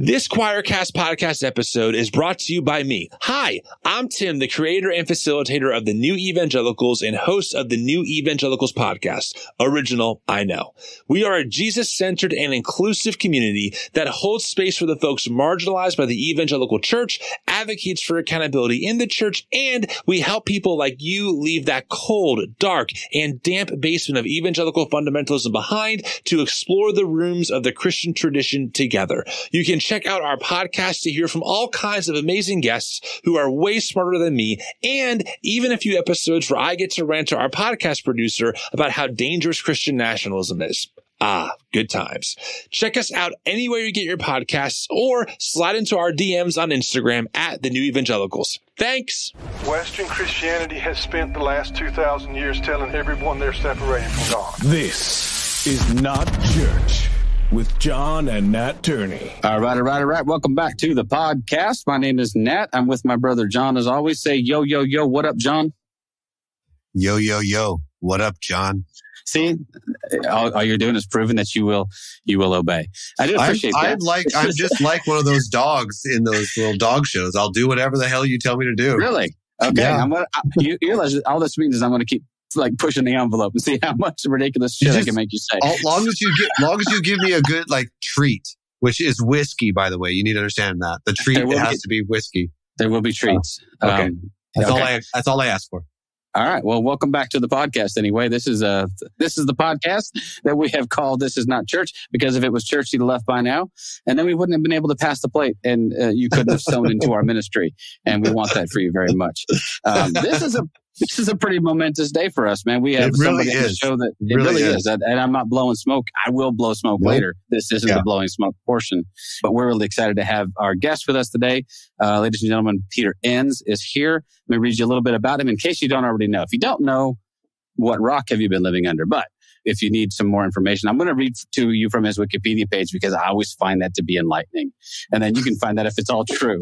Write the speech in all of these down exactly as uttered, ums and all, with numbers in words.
This Quoircast Podcast episode is brought to you by me. Hi, I'm Tim, the creator and facilitator of the New Evangelicals and host of the New Evangelicals Podcast. Original, I know. We are a Jesus-centered and inclusive community that holds space for the folks marginalized by the Evangelical Church, advocates for accountability in the church, and we help people like you leave that cold, dark, and damp basement of evangelical fundamentalism behind to explore the rooms of the Christian tradition together. You can check out our podcast to hear from all kinds of amazing guests who are way smarter than me, and even a few episodes where I get to rant to our podcast producer about how dangerous Christian nationalism is. Ah, good times. Check us out anywhere you get your podcasts or slide into our D Ms on Instagram at the New Evangelicals. Thanks. Western Christianity has spent the last two thousand years telling everyone they're separated from God. This is Not Church with John and Nat Turney. All right, all right, all right. Welcome back to the podcast. My name is Nat. I'm with my brother John, as always. Say yo, yo, yo. What up, John? Yo, yo, yo. What up, John? See, all, all you're doing is proving that you will, you will obey. I do appreciate I'm, that. I'm like, I'm just like one of those dogs in those little dog shows. I'll do whatever the hell you tell me to do. Really? Okay. Yeah. I'm gonna. I, you, you realize all this means is I'm going to keep like pushing the envelope and see how much ridiculous shit just, I can make you say. As long as you get, long as you give me a good like treat, which is whiskey, by the way. You need to understand that the treat has be, to be whiskey. There will be treats. Oh, okay. Um, that's okay. all I. That's all I ask for. All right. Well, welcome back to the podcast. Anyway, this is uh this is the podcast that we have called "This Is Not Church," because if it was church, you'd have left by now, and then we wouldn't have been able to pass the plate, and uh, you couldn't have sown into our ministry. And we want that for you very much. Um, this is a this is a pretty momentous day for us, man. We have it really somebody on the is. show that it, it really, really is. is, and, and I'm not blowing smoke. I will blow smoke nope. later. This isn't yeah. the blowing smoke portion, but we're really excited to have our guest with us today, uh, ladies and gentlemen. Pete Enns is here. Let me read you a little bit about him in case you don't already know. If you don't know, what rock have you been living under? But if you need some more information, I'm going to read to you from his Wikipedia page because I always find that to be enlightening. And then you can find out if it's all true.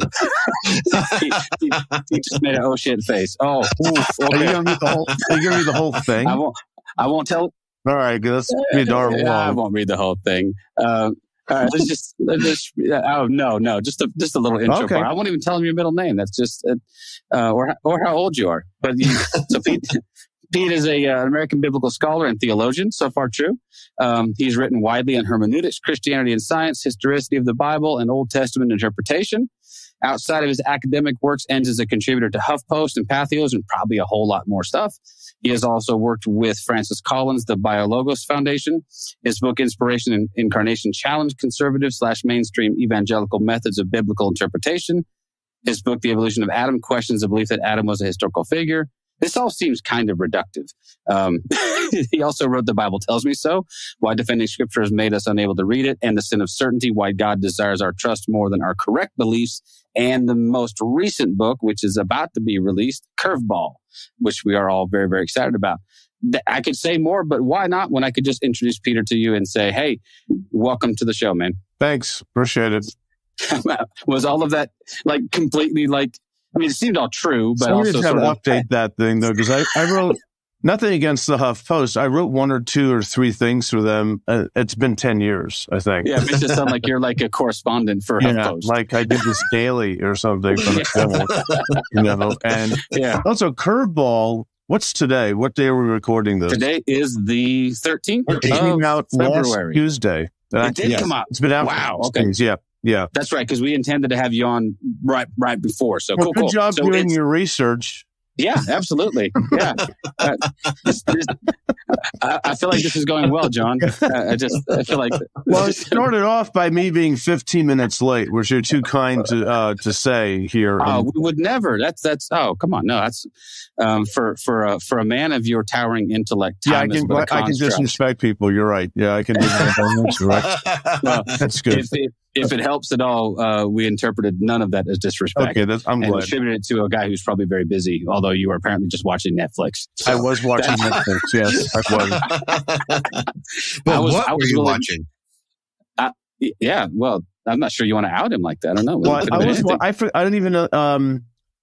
he, he, he just made an oh shit face. Oh, oof, okay. Are you going to read the whole? Are you going to read the whole thing? I won't. I won't tell. All right, let's read our long. I won't read the whole thing. Um, all right, let's just, let's just. Oh no, no, just a just a little intro okay. part. I won't even tell him your middle name. That's just, uh, or or how old you are. But you, so Pete. Pete is a, uh, an American biblical scholar and theologian, so far true. Um, he's written widely on hermeneutics, Christianity and science, historicity of the Bible, and Old Testament interpretation. Outside of his academic works, Enns is a contributor to HuffPost and Patheos and probably a whole lot more stuff. He has also worked with Francis Collins, the Biologos Foundation. His book, Inspiration and Incarnation, challenged conservative slash mainstream evangelical methods of biblical interpretation. His book, The Evolution of Adam, questions the belief that Adam was a historical figure. This all seems kind of reductive. Um, he also wrote The Bible Tells Me So, Why Defending Scripture Has Made Us Unable to Read It, and The Sin of Certainty, Why God Desires Our Trust More Than Our Correct Beliefs, and the most recent book, which is about to be released, Curveball, which we are all very, very excited about. I could say more, but why not when I could just introduce Peter to you and say, hey, welcome to the show, man. Thanks. Appreciate it. Was all of that like completely like, I mean, it seemed all true, but so also just sort have of to update that thing though, because I, I wrote nothing against the HuffPost. I wrote one or two or three things for them. Uh, it's been ten years, I think. Yeah, it makes it sound like you're like a correspondent for yeah, HuffPost. like I did this daily or something. From the you know, and yeah. Also, Curveball. What's today? What day are we recording this? Today is the thirteenth It came out February. last Tuesday. It did yes. come out. It's been out. Wow. Okay. Things. Yeah. Yeah. That's right, because we intended to have you on right right before. So well, cool, good cool. job so doing your research. Yeah, absolutely. Yeah. Uh, this, this, I, I feel like this is going well, John. Uh, I just I feel like... Well, it started off by me being fifteen minutes late, which you're too kind to uh, to say here. Oh, we would never. That's, that's, oh, come on. No, that's, um, for, for, a, for a man of your towering intellect, time yeah, I is can, but a I can disrespect people. You're right. Yeah, I can do that. Right. Well, that's good. If it, if it helps at all, uh, we interpreted none of that as disrespect. Okay, that's, I'm and glad. attributed it to a guy who's probably very busy, although you were apparently just watching Netflix. So I was watching Netflix, yes, I was. But I was, what I was were you willing, watching? Uh, yeah, well, I'm not sure you want to out him like that. I don't know. Well, I, I was. I, I didn't even know. Um,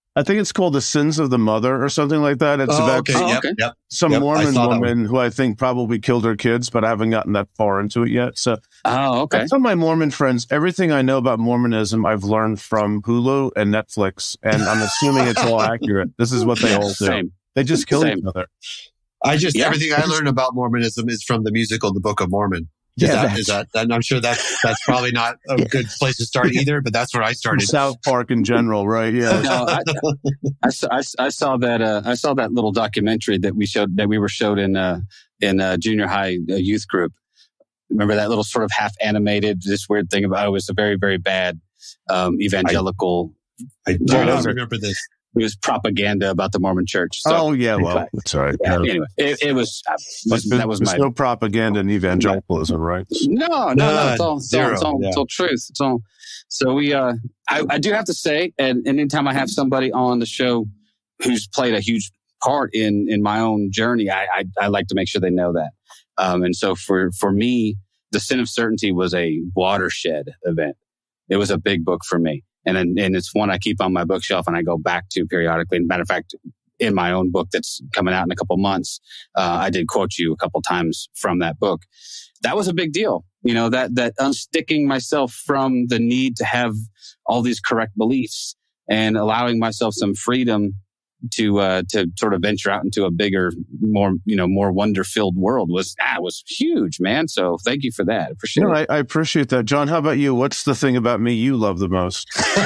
I think it's called The Sins of the Mother or something like that. It's oh, about okay. some, Yep, okay. yep. some Yep, I Mormon saw that woman who I think probably killed her kids, but I haven't gotten that far into it yet. So Oh, okay. I tell my Mormon friends, everything I know about Mormonism, I've learned from Hulu and Netflix, and I'm assuming it's all accurate. This is what they all do. Same. They just kill Same. each other. I just Yeah. everything I learned about Mormonism is from the musical The Book of Mormon. Is Yeah, that, that's- is that, and I'm sure that's that's probably not a good place to start either, but that's where I started. South Park in general, right? Yeah. No, I, I, saw, I, I saw that. Uh, I saw that little documentary that we showed that we were showed in uh, in uh, junior high uh, youth group. Remember that little sort of half animated, this weird thing about it was a very very bad um, evangelical. I do Yeah, not those are- remember this. It was propaganda about the Mormon Church. So, oh, yeah. Well, fact, that's all right. yeah, Yeah. anyway, it, it was, uh, was There's, that was there's my no propaganda in evangelicalism, right? No, no, no. It's all, it's all, Zero, it's all, yeah. it's all truth. It's all. So we, uh, I, I do have to say, and, and anytime I have somebody on the show who's played a huge part in in my own journey, I I, I like to make sure they know that. Um, and so for for me, The Sin of Certainty was a watershed event. It was a big book for me, and and it's one I keep on my bookshelf and I go back to periodically. Matter of fact, in my own book that's coming out in a couple months, uh, I did quote you a couple times from that book. That was a big deal. You know, that, that unsticking myself from the need to have all these correct beliefs and allowing myself some freedom to, uh, to sort of venture out into a bigger, more, you know, more wonder filled world was, ah, was huge, man. So thank you for that. For sure. No, I, I appreciate that. John, how about you? What's the thing about me you love the most?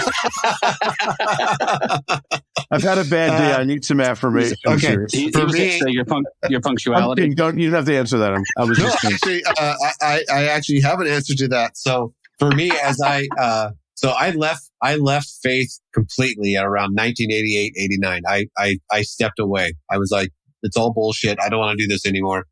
I've had a bad day. I need some affirmation. Okay. Here. He, he For was me- gonna say your, punc- your I'm punctuality. kidding. Don't, you don't have to answer that. I'm, I was No, just saying. actually, uh, I, I actually have an answer to that. So for me, as I, uh, so I left, I left faith completely at around nineteen eighty-eight, eighty-nine. I, I, I stepped away. I was like, it's all bullshit. I don't want to do this anymore.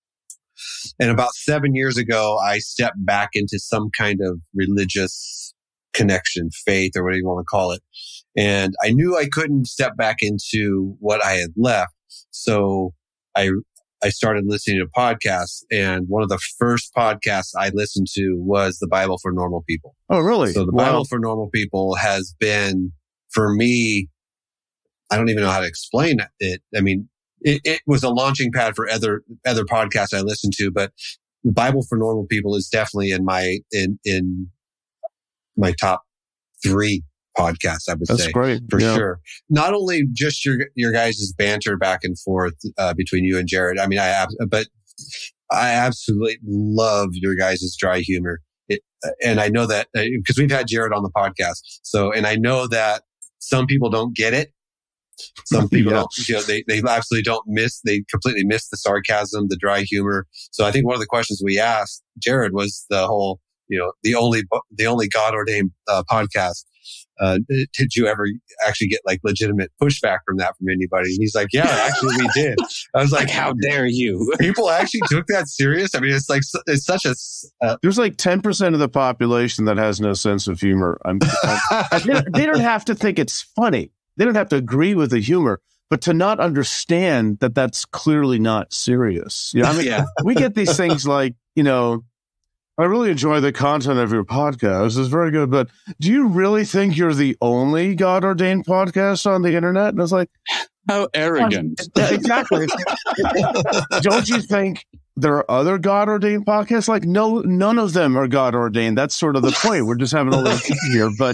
And about seven years ago, I stepped back into some kind of religious connection, faith, or whatever you want to call it. And I knew I couldn't step back into what I had left. So I, I started listening to podcasts, and one of the first podcasts I listened to was the Bible for Normal People. Oh, really? So the Wow. Bible for Normal People has been, for me, I don't even know how to explain it. I mean, it, it was a launching pad for other, other podcasts I listened to, but the Bible for Normal People is definitely in my, in, in my top three podcasts, I would That's say. great. For Yeah. sure. Not only just your, your guys' banter back and forth, uh, between you and Jared. I mean, I, ab- but I absolutely love your guys' dry humor. It, and I know that, uh, because we've had Jared on the podcast. So, and I know that some people don't get it. Some people Yeah. don't, you know, they, they absolutely don't miss, they completely miss the sarcasm, the dry humor. So I think one of the questions we asked Jared was the whole, you know, the only, the only God ordained uh, podcast. Uh, did you ever actually get like legitimate pushback from that from anybody? And he's like, yeah, actually we did. I was like, Like, how dare you? people actually took that serious? I mean, it's like, it's such a, uh, There's like ten percent of the population that has no sense of humor. I'm, I'm, they, don't- they don't have to think it's funny. They don't have to agree with the humor, but to not understand that that's clearly not serious. You know, I mean, Yeah. we get these things like, you know, I really enjoy the content of your podcast. It's very good, but do you really think you're the only God ordained podcast on the internet? And I was like, How arrogant. yeah, exactly. Don't you think there are other God ordained podcasts? Like, no, none of them are God ordained. That's sort of the point. We're just having a little fun here, but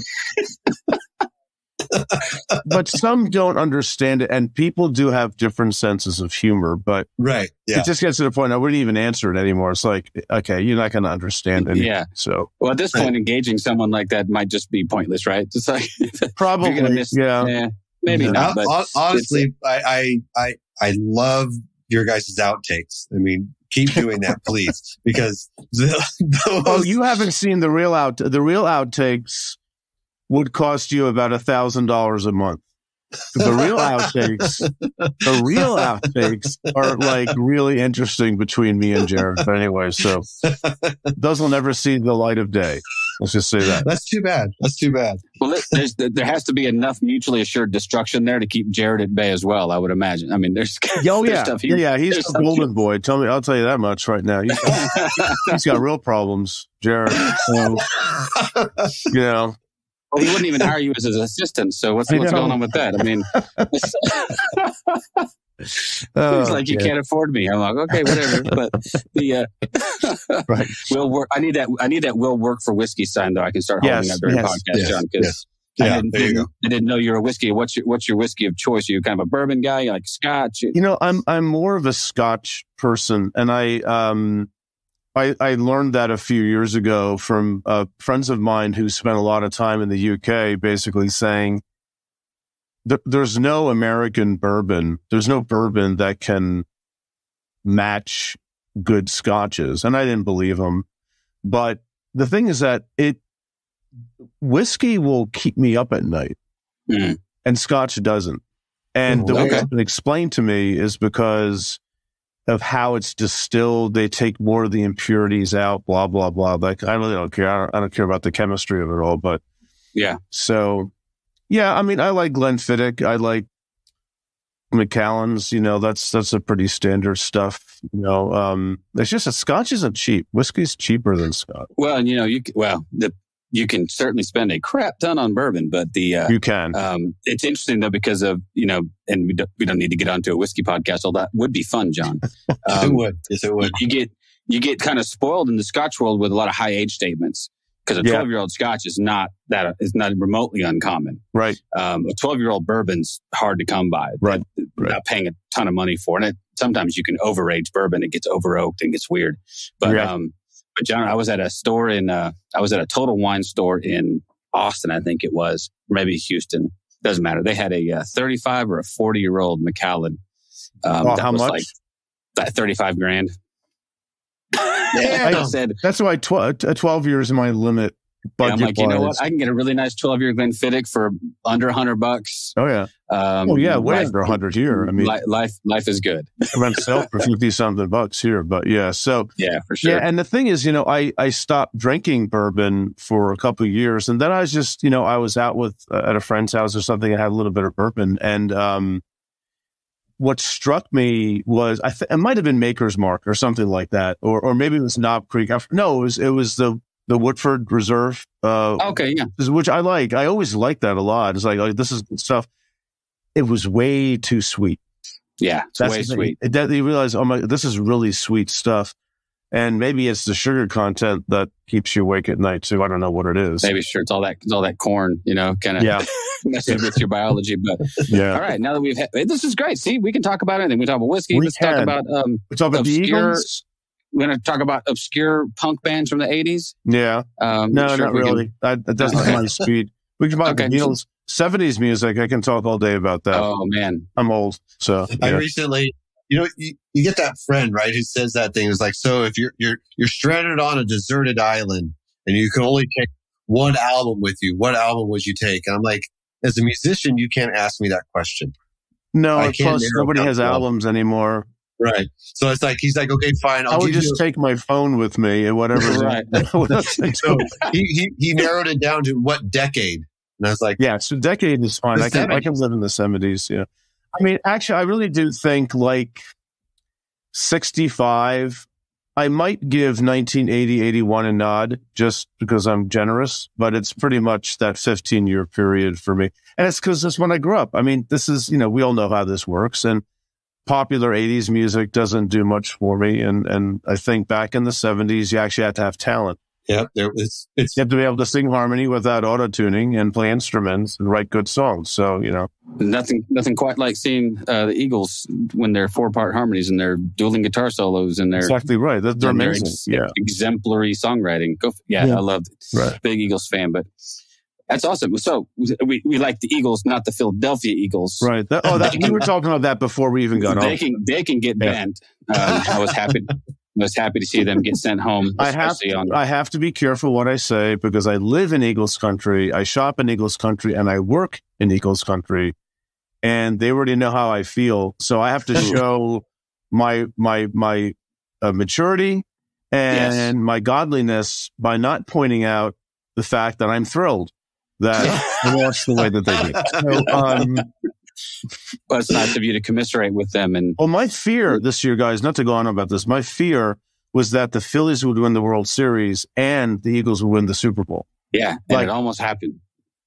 but some don't understand it, and people do have different senses of humor. But right. Yeah. it just gets to the point I wouldn't even answer it anymore. It's like, okay, you're not going to understand anything. Yeah. So Well, at this point, engaging someone like that might just be pointless, right? Just like probably, you're gonna miss, yeah. eh, maybe Yeah. not. But Hon- honestly, I, I, I, I love your guys' outtakes. I mean, keep doing that, please, because the, those, Oh, you haven't seen the real out. The real outtakes would cost you about a thousand dollars a month. The real outtakes, the real outtakes are like really interesting between me and Jared. But anyway, so those will never see the light of day. Let's just say that. that's too bad. That's too bad. well, there's, there has to be enough mutually assured destruction there to keep Jared at bay as well. I would imagine. I mean, there's Oh there's yeah, stuff he- yeah, yeah. He's there's the stuff he- golden boy. Tell me, I'll tell you that much right now. He's got, he's got real problems, Jared. So, you know, Well, he wouldn't even hire you as his assistant. So what's, what's going on with that? I mean, oh, he's like, you yeah. can't afford me. I'm like, okay, whatever. But the uh, right. will work. I need that. I need that will work for whiskey sign though. I can start holding yes, up during yes, podcast, yes, John. Because yes. I, yeah, didn't, didn't, I didn't know you're a whiskey. What's your What's your whiskey of choice? Are you kind of a bourbon guy? You like Scotch? You know, I'm I'm more of a Scotch person, and I um. I, I learned that a few years ago from uh, friends of mine who spent a lot of time in the U K, basically saying th- there's no American bourbon, there's no bourbon that can match good Scotches. And I didn't believe them. But the thing is that it whiskey will keep me up at night, mm. and Scotch doesn't. And oh, the way okay. it's been explained to me is because of how it's distilled. They take more of the impurities out, blah, blah, blah. Like, I really don't care. I don't, I don't care about the chemistry of it all, but yeah. So, yeah, I mean, I like Glenfiddich. I like Macallan's, you know, that's, that's a pretty standard stuff. You know, um, it's just that Scotch isn't cheap. Whiskey's cheaper than Scotch. Well, and you know, you, well, the, you can certainly spend a crap ton on bourbon, but the, uh, you can, um, it's interesting though, because of, you know, and we don't, we don't need to get onto a whiskey podcast. All that would be fun, John. Um, it would. Yes, it would. You get, you get kind of spoiled in the Scotch world with a lot of high age statements, because a twelve year old Scotch is not that, is not remotely uncommon. Right. Um, a twelve year old bourbon's hard to come by. Right. Without right. paying a ton of money for it. And it, sometimes you can overage bourbon. It gets over oaked and gets weird. But, yeah. um, But John, I was at a store in, uh, I was at a Total Wine store in Austin, I think it was, maybe Houston. Doesn't matter. They had a uh, thirty-five or a forty year old Macallan. Um, oh, that how was much? Like that thirty-five grand. Yeah, I said that's why tw- twelve years is my limit. Yeah, I'm like, you know what? I can get a really nice twelve year Glenfiddich for under a hundred bucks. Oh yeah. Um, oh yeah, way life, under a hundred here. I mean, life, life, life is good. Rent sell for fifty something bucks here, but yeah. So yeah, for sure. Yeah, and the thing is, you know, I I stopped drinking bourbon for a couple of years, and then I was just, you know, I was out with uh, at a friend's house or something, and had a little bit of bourbon, and um, what struck me was I th- it might have been Maker's Mark or something like that, or or maybe it was Knob Creek. I, no, it was it was the. The Woodford Reserve. Uh, okay, yeah. Which I like. I always like that a lot. It's like, like this is good stuff. It was way too sweet. Yeah, it's That's way the sweet. It, that, you realize, oh my, this is really sweet stuff. And maybe it's the sugar content that keeps you awake at night too. I don't know what it is. Maybe sure it's all that, it's all that corn, you know, kind of yeah. messing with your biology. But yeah. All right, now that we've had, this is great. See, we can talk about anything. We talk about whiskey. We Let's can. talk about um, we talk about obscure, the Eagles. We're going to talk about obscure punk bands from the eighties. Yeah. Um, no, sure not really. I, that's not my speed. We can talk about okay. the Beatles. seventies music. I can talk all day about that. Oh, man. I'm old. So I yeah. recently, you know, you, you get that friend, right, who says that thing. It's like, so if you're, you're, you're stranded on a deserted island and you can only take one album with you, what album would you take? And I'm like, as a musician, you can't ask me that question. No, plus nobody has albums anymore. Right. So it's like, he's like, okay, fine. I'll I would give just you take my phone with me and whatever. Right. So he, he, he narrowed it down to what decade. And I was like, yeah, so decade is fine. I can, I can live in the seventies. Yeah. I mean, actually, I really do think like sixty-five, I might give nineteen eighty, eighty-one a nod just because I'm generous, but it's pretty much that fifteen year period for me. And it's because that's when I grew up. I mean, this is, you know, we all know how this works, and popular eighties music doesn't do much for me. And, and I think back in the seventies, you actually had to have talent. Yeah, there it's it's you have to be able to sing harmony without auto tuning and play instruments and write good songs. So you know, nothing nothing quite like seeing uh, the Eagles when they're four part harmonies and they're dueling guitar solos and they're exactly right. They're, they're amazing. Ex- yeah, exemplary songwriting. Go, yeah, yeah, I love it. Right. Big Eagles fan, but that's awesome. So we we like the Eagles, not the Philadelphia Eagles. Right. That, oh, that, we were talking about that before we even got on. They can they can get yeah. banned. Um, I was happy. I was happy to see them get sent home. I have, to, on- I have to be careful what I say because I live in Eagles country, I shop in Eagles country, and I work in Eagles country, and they already know how I feel. So I have to show my my my uh, maturity and yes. my godliness by not pointing out the fact that I'm thrilled that I lost the way that they did. So, um, But it's nice of you to commiserate with them. And well, my fear this year, guys, not to go on about this, my fear was that the Phillies would win the World Series and the Eagles would win the Super Bowl. Yeah, and like, it almost happened.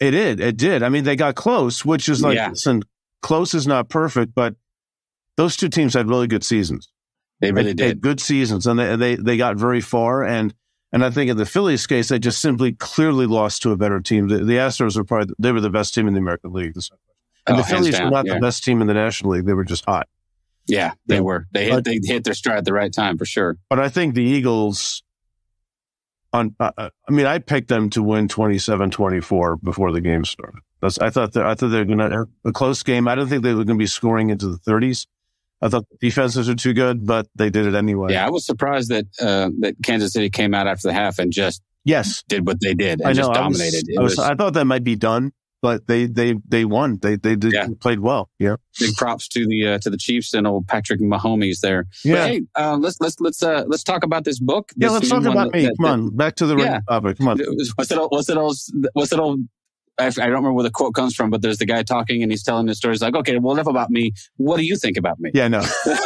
It did. It did. I mean, they got close, which is like, Yeah. listen, close is not perfect, but those two teams had really good seasons. They really They had did. good seasons, and they, they they got very far. And and I think in the Phillies case, they just simply clearly lost to a better team. The, the Astros were probably they were the best team in the American League. And Oh, the hands Phillies down, were not yeah. the best team in the National League. They were just hot. Yeah, they were. They hit But- they hit their stride at the right time for sure. But I think the Eagles, on uh, I mean, I picked them to win twenty-seven twenty-four before the game started. That's, I thought that I thought they were going to have a close game. I didn't think they were going to be scoring into the thirties. I thought the defenses were too good, but they did it anyway. Yeah, I was surprised that uh, that Kansas City came out after the half and just Yes. did what they did and I know. just I was- dominated. It I, was, was I thought that might be done, but they they they won. They they did, Yeah. played well. Yeah. big props to the uh, to the Chiefs and old Patrick Mahomes there. Yeah. But hey, uh, let's let's let's uh, let's talk about this book. Yeah. This Let's new talk one about that- me. that- Come on, back to the Yeah. right topic. Come on. What's it? What's it? Old, what's it? Old, I, I don't remember where the quote comes from, but there's the guy talking and he's telling his story. He's like, okay, well, enough about me. What do you think about me? Yeah. No.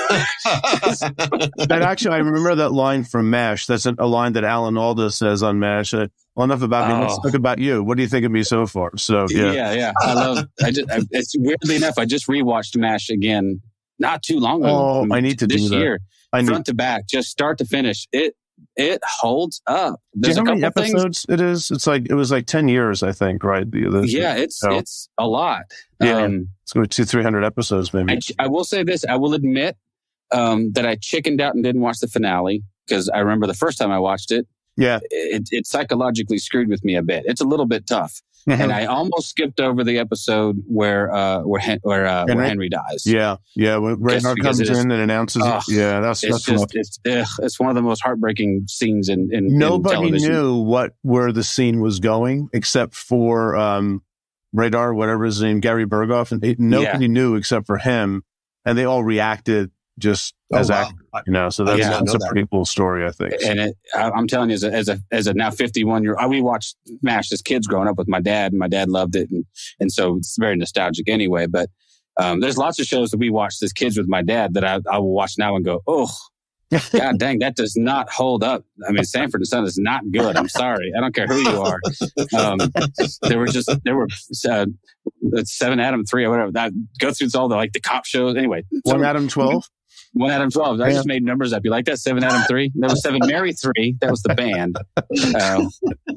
And actually, I remember that line from MASH. That's a, a line that Alan Alda says on MASH. Uh, well, enough about me. Let's Oh. talk about you. What do you think of me so far? So yeah. yeah, yeah. I love. I just. I, it's weirdly enough, I just rewatched MASH again not too long ago. Oh, I need to this do that. year, I need. front to back, just start to finish. It it holds up. Do you There's know a how many couple things. episodes it is? It's like it was like ten years, I think. Right? The, the, Yeah, it's so it's a lot. Yeah. Um, it's going to two, three hundred episodes, maybe. I, I will say this. I will admit um, that I chickened out and didn't watch the finale because I remember the first time I watched it, yeah. it, it psychologically screwed with me a bit. It's a little bit tough. And I almost skipped over the episode where uh, where Hen- where, uh, where Henry? Henry dies. Yeah, yeah. When Reinhardt because comes it is- in and announces Ugh, it. Yeah, that's It's that's just rough. it's ugh, it's one of the most heartbreaking scenes in in, in Nobody television. knew what where the scene was going except for um, Radar, whatever his name, Gary Berghoff, and it, nobody knew except for him, and they all reacted just Oh, as wow. actors, you know. So that's, Yeah, I that's a know that. pretty cool story, I think. And it, I, I'm telling you, as a, as a as a now fifty-one year, we watched MASH as kids growing up with my dad, and my dad loved it, and and so it's very nostalgic anyway. But um, there's lots of shows that we watched as kids with my dad that I, I will watch now and go, oh, God dang, that does not hold up. I mean, Sanford and Son is not good. I'm sorry. I don't care who you are. Um, there were just, there were uh, Seven Adam three or whatever. That go through all the, like the cop shows. Anyway. One so- Adam twelve. One Adam twelve. I Yeah. just made numbers up. You like that? Seven Adam three. There was Seven Mary three. That was the band. Um,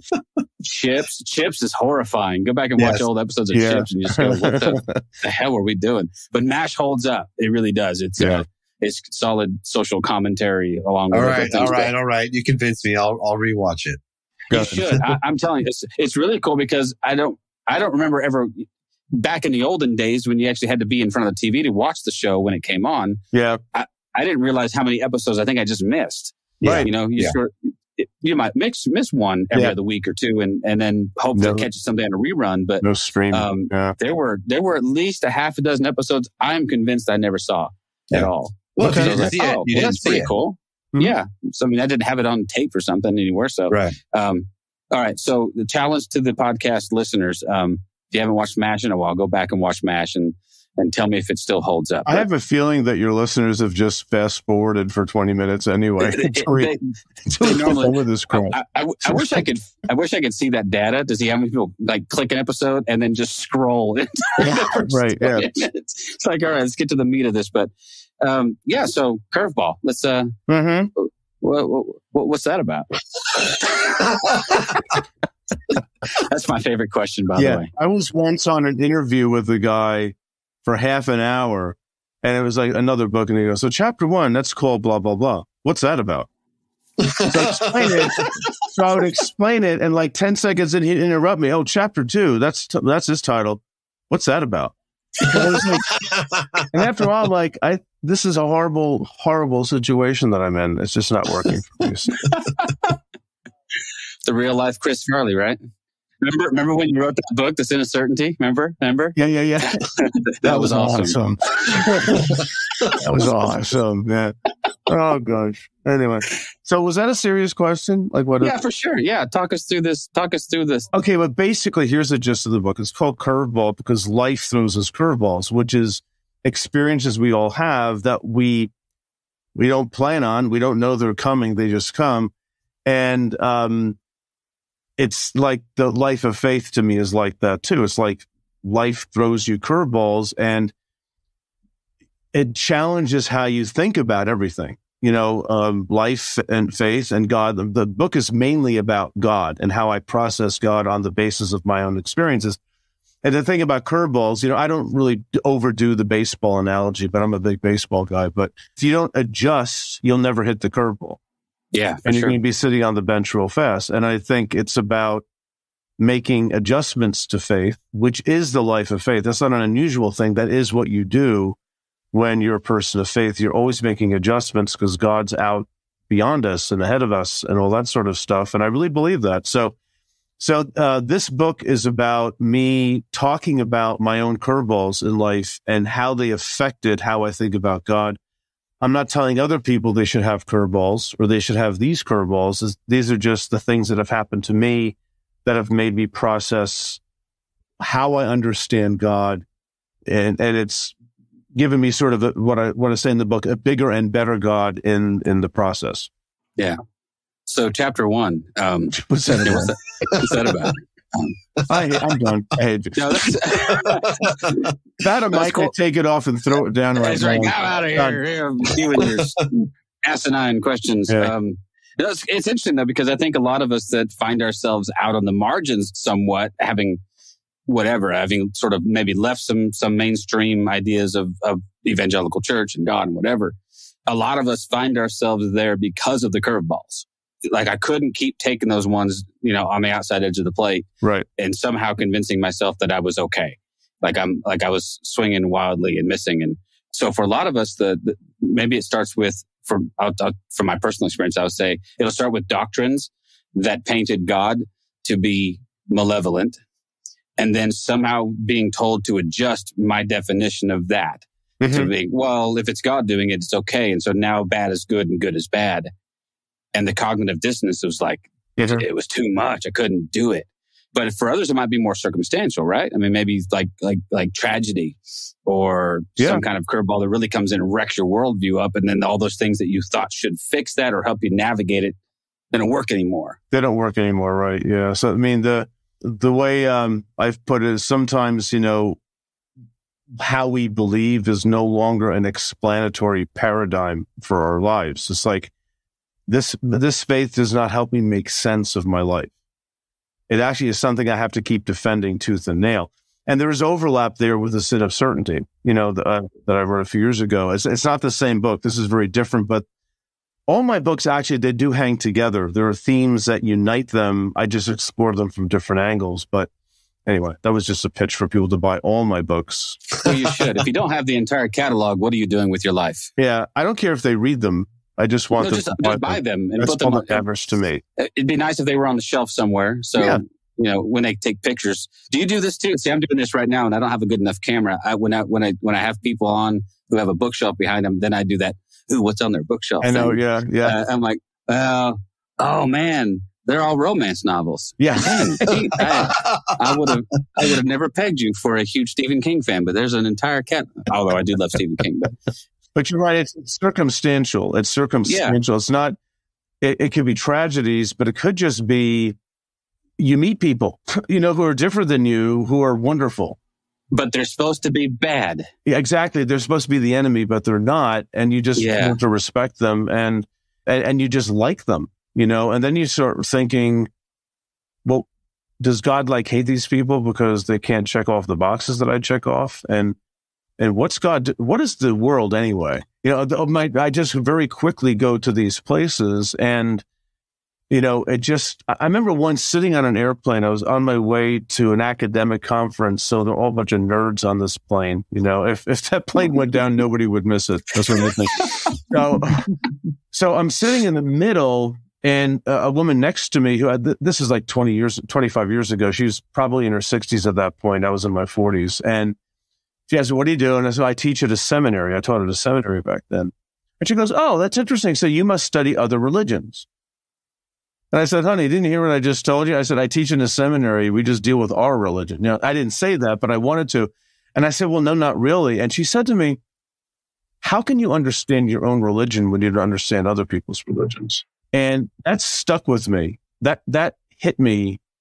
Chips. Chips is horrifying. Go back and watch Yes. old episodes of Yeah. Chips and you just go, what the, the hell were we doing? But MASH holds up. It really does. It's Yeah. uh, it's solid social commentary along with All other right, things. all right, But all right. You convinced me. I'll I'll rewatch it. You should. I, I'm telling you, it's, it's really cool because I don't I don't remember ever back in the olden days when you actually had to be in front of the T V to watch the show when it came on. Yeah, I didn't realize how many episodes I think I just missed. Right. You know, you Yeah. sort you might mix miss one every Yeah. other week or two, and and then hopefully No. catch it someday on a rerun. But no stream. Um, yeah. there were there were at least a half a dozen episodes I'm convinced I never saw at Yeah. all. Well, if So you I was didn't like, see it, oh, you well, didn't that's see pretty it. cool. Mhm. Yeah. So I mean, I didn't have it on tape or something anywhere. So Right. um, all right. So the challenge to the podcast listeners: um, if you haven't watched MASH in a while, go back and watch MASH and and tell me if it still holds up. I have a feeling that your listeners have just fast forwarded for twenty minutes anyway. They- Until we- they- until we they get normally- done with this crap. I, I, I wish I could. I wish I could see that data to see how many people like click an episode and then just scroll. into Yeah, the first right, yeah. twenty minutes. It's like, all right, let's get to the meat of this. But um, yeah, so curveball. Let's. Uh, Mm-hmm. what, what, what's that about? That's my favorite question, by Yeah, the way. I was once on an interview with a guy for half an hour, and it was like another book, and he goes, "So chapter one, that's called blah blah blah. What's that about?" So explain it. So I would explain it, and like ten seconds in, he'd interrupt me. Oh, chapter two, that's t- that's his title. What's that about? And, I was like, and after a while, I'm like, I this is a horrible, horrible situation that I'm in. It's just not working for me. So, The real life Chris Farley, right? Remember, remember when you wrote that book, The Sin of Certainty? Remember, remember? yeah, yeah, yeah. that, That, was, awesome. that was awesome, man. Oh gosh. Anyway, so was that a serious question? Like what? Yeah, for sure. Yeah, talk us through this. Talk us through this. Okay, but basically, here's the gist of the book. It's called Curveball because life throws us curveballs, which is experiences we all have that we we don't plan on. We don't know they're coming. They just come, and um, it's like the life of faith to me is like that too. It's like life throws you curveballs and it challenges how you think about everything. You know, um, life and faith and God. The, the book is mainly about God and how I process God on the basis of my own experiences. And the thing about curveballs, you know, I don't really overdo the baseball analogy, but I'm a big baseball guy. But if you don't adjust, you'll never hit the curveball. Yeah, for and you're sure. going to be sitting on the bench real fast. And I think it's about making adjustments to faith, which is the life of faith. That's not an unusual thing. That is what you do when you're a person of faith. You're always making adjustments because God's out beyond us and ahead of us and all that sort of stuff. And I really believe that. So, so uh, this book is about me talking about my own curveballs in life and how they affected how I think about God. I'm not telling other people they should have curveballs or they should have these curveballs. These are just the things that have happened to me that have made me process how I understand God. And, and it's given me sort of a, what I want to say in the book, a bigger and better God in, in the process. Yeah. So chapter one, um, what's that about? What's that, what's that about? Um, I, I'm done. I hate you. no, that's, that a mic, cool. I take it off and throw it down right that's now. right. Get out of here. here you and your asinine questions. Yeah. Um, it's, it's interesting though, because I think a lot of us that find ourselves out on the margins somewhat, having whatever, having sort of maybe left some some mainstream ideas of, of evangelical church and God and whatever. A lot of us find ourselves there because of the curveballs. Like I couldn't keep taking those ones, you know, on the outside edge of the plate, right? And somehow convincing myself that I was okay. Like I'm, like I was swinging wildly and missing. And so for a lot of us, the, the maybe it starts with, from I'll, I'll, from my personal experience, I would say it'll start with doctrines that painted God to be malevolent, and then somehow being told to adjust my definition of that mm-hmm. to be, well, if it's God doing it, it's okay. And so now bad is good and good is bad. And the cognitive dissonance was like, mm-hmm. it was too much. I couldn't do it. But for others, it might be more circumstantial, right? I mean, maybe like like like tragedy or yeah. some kind of curveball that really comes in and wrecks your worldview up. And then all those things that you thought should fix that or help you navigate it, they don't work anymore. They don't work anymore, right? Yeah. So, I mean, the the way um, I've put it is sometimes, you know, how we believe is no longer an explanatory paradigm for our lives. It's like, This this faith does not help me make sense of my life. It actually is something I have to keep defending tooth and nail. And there is overlap there with the sin of certainty, you know, the, uh, that I wrote a few years ago. It's, it's not the same book. This is very different, but all my books, actually, they do hang together. There are themes that unite them. I just explore them from different angles. But anyway, that was just a pitch for people to buy all my books. Well, you should. If you don't have the entire catalog, what are you doing with your life? Yeah, I don't care if they read them. I just want no, them just, to just buy buy them, them and That's put them on the average to me. It'd be nice if they were on the shelf somewhere. So, yeah. you know, when they take pictures, do you do this too? See, I'm doing this right now and I don't have a good enough camera. I, when I, when I, when I have people on who have a bookshelf behind them, then I do that. Ooh, what's on their bookshelf? I know. And, yeah. Yeah. Uh, I'm like, uh, oh man, they're all romance novels. Yeah. Man, gee, I, I would have, I would have never pegged you for a huge Stephen King fan, but there's an entire cat. Although I do love Stephen King, but. But you're right. It's, it's circumstantial. It's circumstantial. Yeah. It's not, it, it could be tragedies, but it could just be you meet people, you know, who are different than you, who are wonderful. But they're supposed to be bad. Yeah, exactly. They're supposed to be the enemy, but they're not. And you just yeah. have to respect them and, and, and you just like them, you know, and then you start thinking, well, does God like hate these people because they can't check off the boxes that I check off? And, And what's God, what is the world anyway? You know, the, my, I just very quickly go to these places and, you know, it just, I remember once sitting on an airplane, I was on my way to an academic conference. So there were all a bunch of nerds on this plane. You know, if, if that plane went down, nobody would miss it. That's what I think. So, so I'm sitting in the middle and a, a woman next to me who had, this is like twenty years, twenty-five years ago. She was probably in her sixties at that point. I was in my forties. And she asked me, what do you do? And I said, I teach at a seminary. I taught at a seminary back then. And she goes, oh, that's interesting. So you must study other religions. And I said, honey, didn't you hear what I just told you? I said, I teach in a seminary. We just deal with our religion. Now, I didn't say that, but I wanted to. And I said, well, no, not really. And she said to me, how can you understand your own religion when you don't understand other people's religions? And that stuck with me. That, that hit me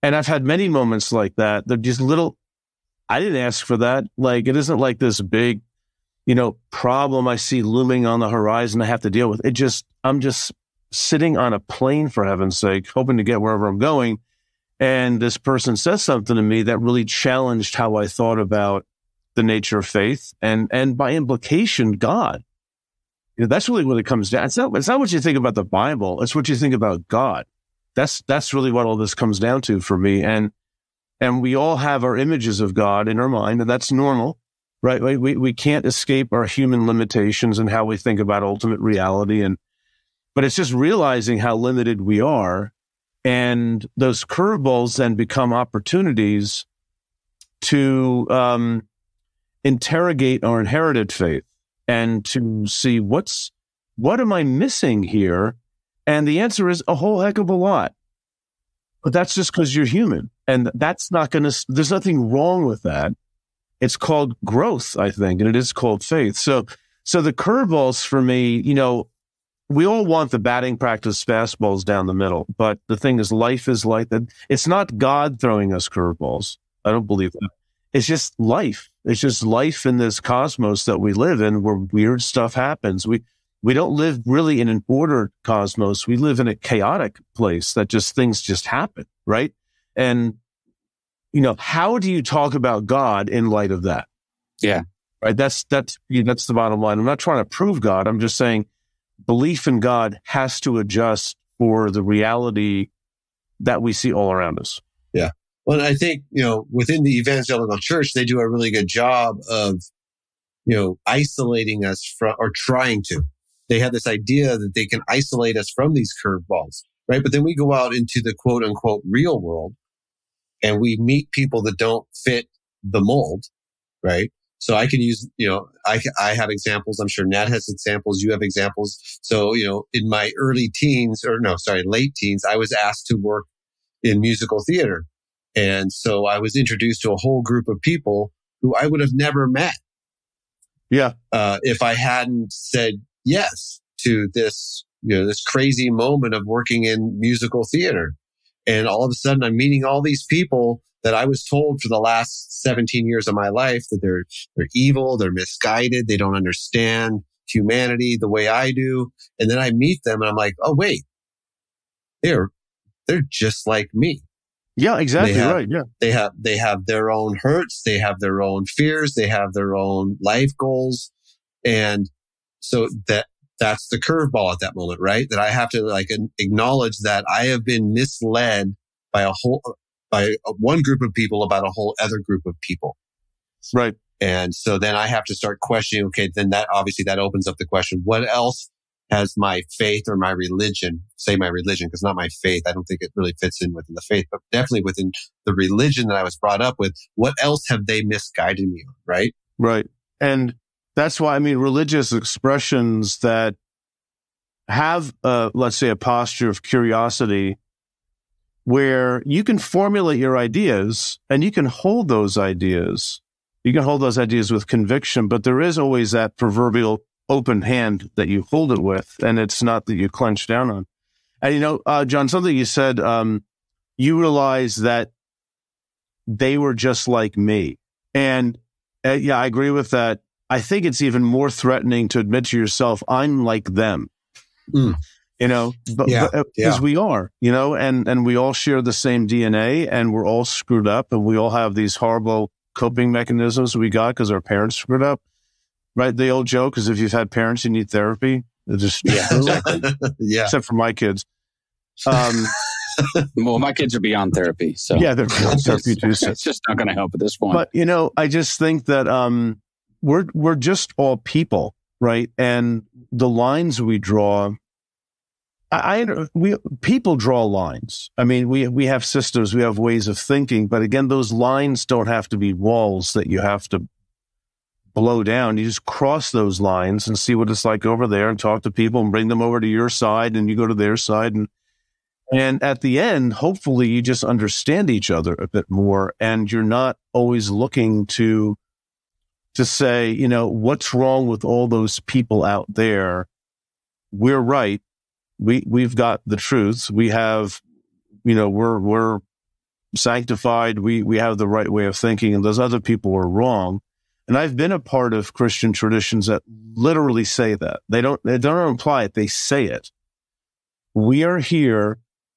And I've had many moments like that. They're just little, I didn't ask for that. Like, it isn't like this big, you know, problem I see looming on the horizon I have to deal with. It just, I'm just sitting on a plane, for heaven's sake, hoping to get wherever I'm going. And this person says something to me that really challenged how I thought about the nature of faith and, and by implication, God. You know, that's really what it comes down. It's not, it's not what you think about the Bible. It's what you think about God. That's, that's really what all this comes down to for me. And, and we all have our images of God in our mind, and that's normal. Right? We, we can't escape our human limitations and how we think about ultimate reality. And, but it's just realizing how limited we are. And those curveballs then become opportunities to, um, interrogate our inherited faith and to see what's, what am I missing here? And the answer is a whole heck of a lot. But that's just because you're human. And that's not going to, there's nothing wrong with that. It's called growth, I think, and it is called faith. So, so the curveballs for me, you know, we all want the batting practice fastballs down the middle, but the thing is, life is like that. It's not God throwing us curveballs. I don't believe that. It's just life. It's just life in this cosmos that we live in, where weird stuff happens. We we don't live really in an ordered cosmos. We live in a chaotic place that just things just happen, right? And you know, how do you talk about God in light of that? Yeah. Right. That's, that's, that's the bottom line. I'm not trying to prove God. I'm just saying belief in God has to adjust for the reality that we see all around us. Yeah. Well, I think, you know, within the Evangelical Church, they do a really good job of, you know, isolating us from, or trying to. They have this idea that they can isolate us from these curveballs, right? But then we go out into the quote unquote real world, and we meet people that don't fit the mold, right? So I can use, you know, I, I have examples. I'm sure Nat has examples. You have examples. So, you know, in my early teens or no, sorry, late teens, I was asked to work in musical theater. And so I was introduced to a whole group of people who I would have never met. Yeah. Uh, if I hadn't said yes to this, you know, this crazy moment of working in musical theater. And all of a sudden, I'm meeting all these people that I was told for the last seventeen years of my life that they're they're evil, they're misguided, they don't understand humanity the way I do. And then I meet them, and I'm like, oh wait, they're they're just like me. Yeah, exactly have, right. Yeah, they have they have their own hurts, they have their own fears, they have their own life goals, and so that. That's the curveball at that moment, right? That I have to like acknowledge that I have been misled by a whole, by one group of people about a whole other group of people. Right. And so then I have to start questioning, okay, then that obviously that opens up the question, what else has my faith or my religion, say my religion, because not my faith, I don't think it really fits in within the faith, but definitely within the religion that I was brought up with, what else have they misguided me on, right? Right. And that's why, I mean, religious expressions that have, uh, let's say, a posture of curiosity where you can formulate your ideas and you can hold those ideas. You can hold those ideas with conviction, but there is always that proverbial open hand that you hold it with, and it's not that you clench down on. And, you know, uh, John, something you said, um, you realize that they were just like me. And, uh, yeah, I agree with that. I think it's even more threatening to admit to yourself, I'm like them, mm. you know, but, yeah, but, yeah. because we are, you know, and, and we all share the same D N A, and we're all screwed up, and we all have these horrible coping mechanisms we got because our parents screwed up, right? The old joke is if you've had parents, you need therapy. It's just, yeah, exactly. yeah. Except for my kids. Um, well, my kids are beyond therapy. So yeah, they're beyond therapy too. So. It's just not going to help at this point. But, you know, I just think that, um, We're we're just all people, right? And the lines we draw, I, I we people draw lines. I mean, we we have systems, we have ways of thinking, but again, those lines don't have to be walls that you have to blow down. You just cross those lines and see what it's like over there, and talk to people and bring them over to your side, and you go to their side, and and at the end, hopefully, you just understand each other a bit more, and you're not always looking to. to say, you know, what's wrong with all those people out there? We're right. We, we've got the truths. We have, you know, we're, we're, sanctified. We we have the right way of thinking, and those other people are wrong. And I've been a part of Christian traditions that literally say that. They don't they don't imply it, they say it. We are here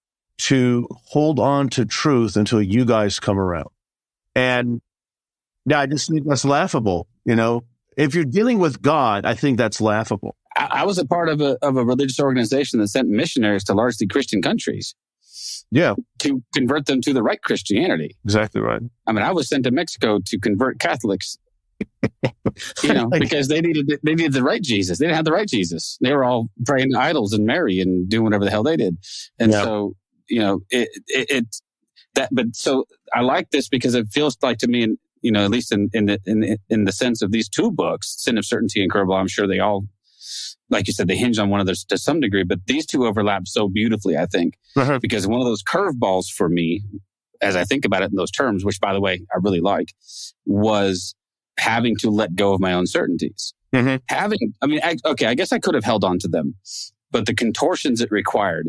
to hold on to truth until you guys come around. And yeah, I just think that's laughable. You know, if you're dealing with God, I think that's laughable. I, I was a part of a of a religious organization that sent missionaries to largely Christian countries. Yeah. To convert them to the right Christianity. Exactly right. I mean, I was sent to Mexico to convert Catholics. You know, like, because they needed they needed the right Jesus. They didn't have the right Jesus. They were all praying to idols and Mary and doing whatever the hell they did. And yeah. so, you know, it, it it that. But so I like this because it feels like to me, and you know, at least in in the in in the sense of these two books, Sin of Certainty and Curveball. I'm sure they all, like you said, they hinge on one another to some degree, but these two overlap so beautifully. I think uh-huh. because one of those curveballs for me, as I think about it in those terms, which by the way I really like, was having to let go of my own certainties. Mm-hmm. Having, I mean, I, okay, I guess I could have held on to them, but the contortions it required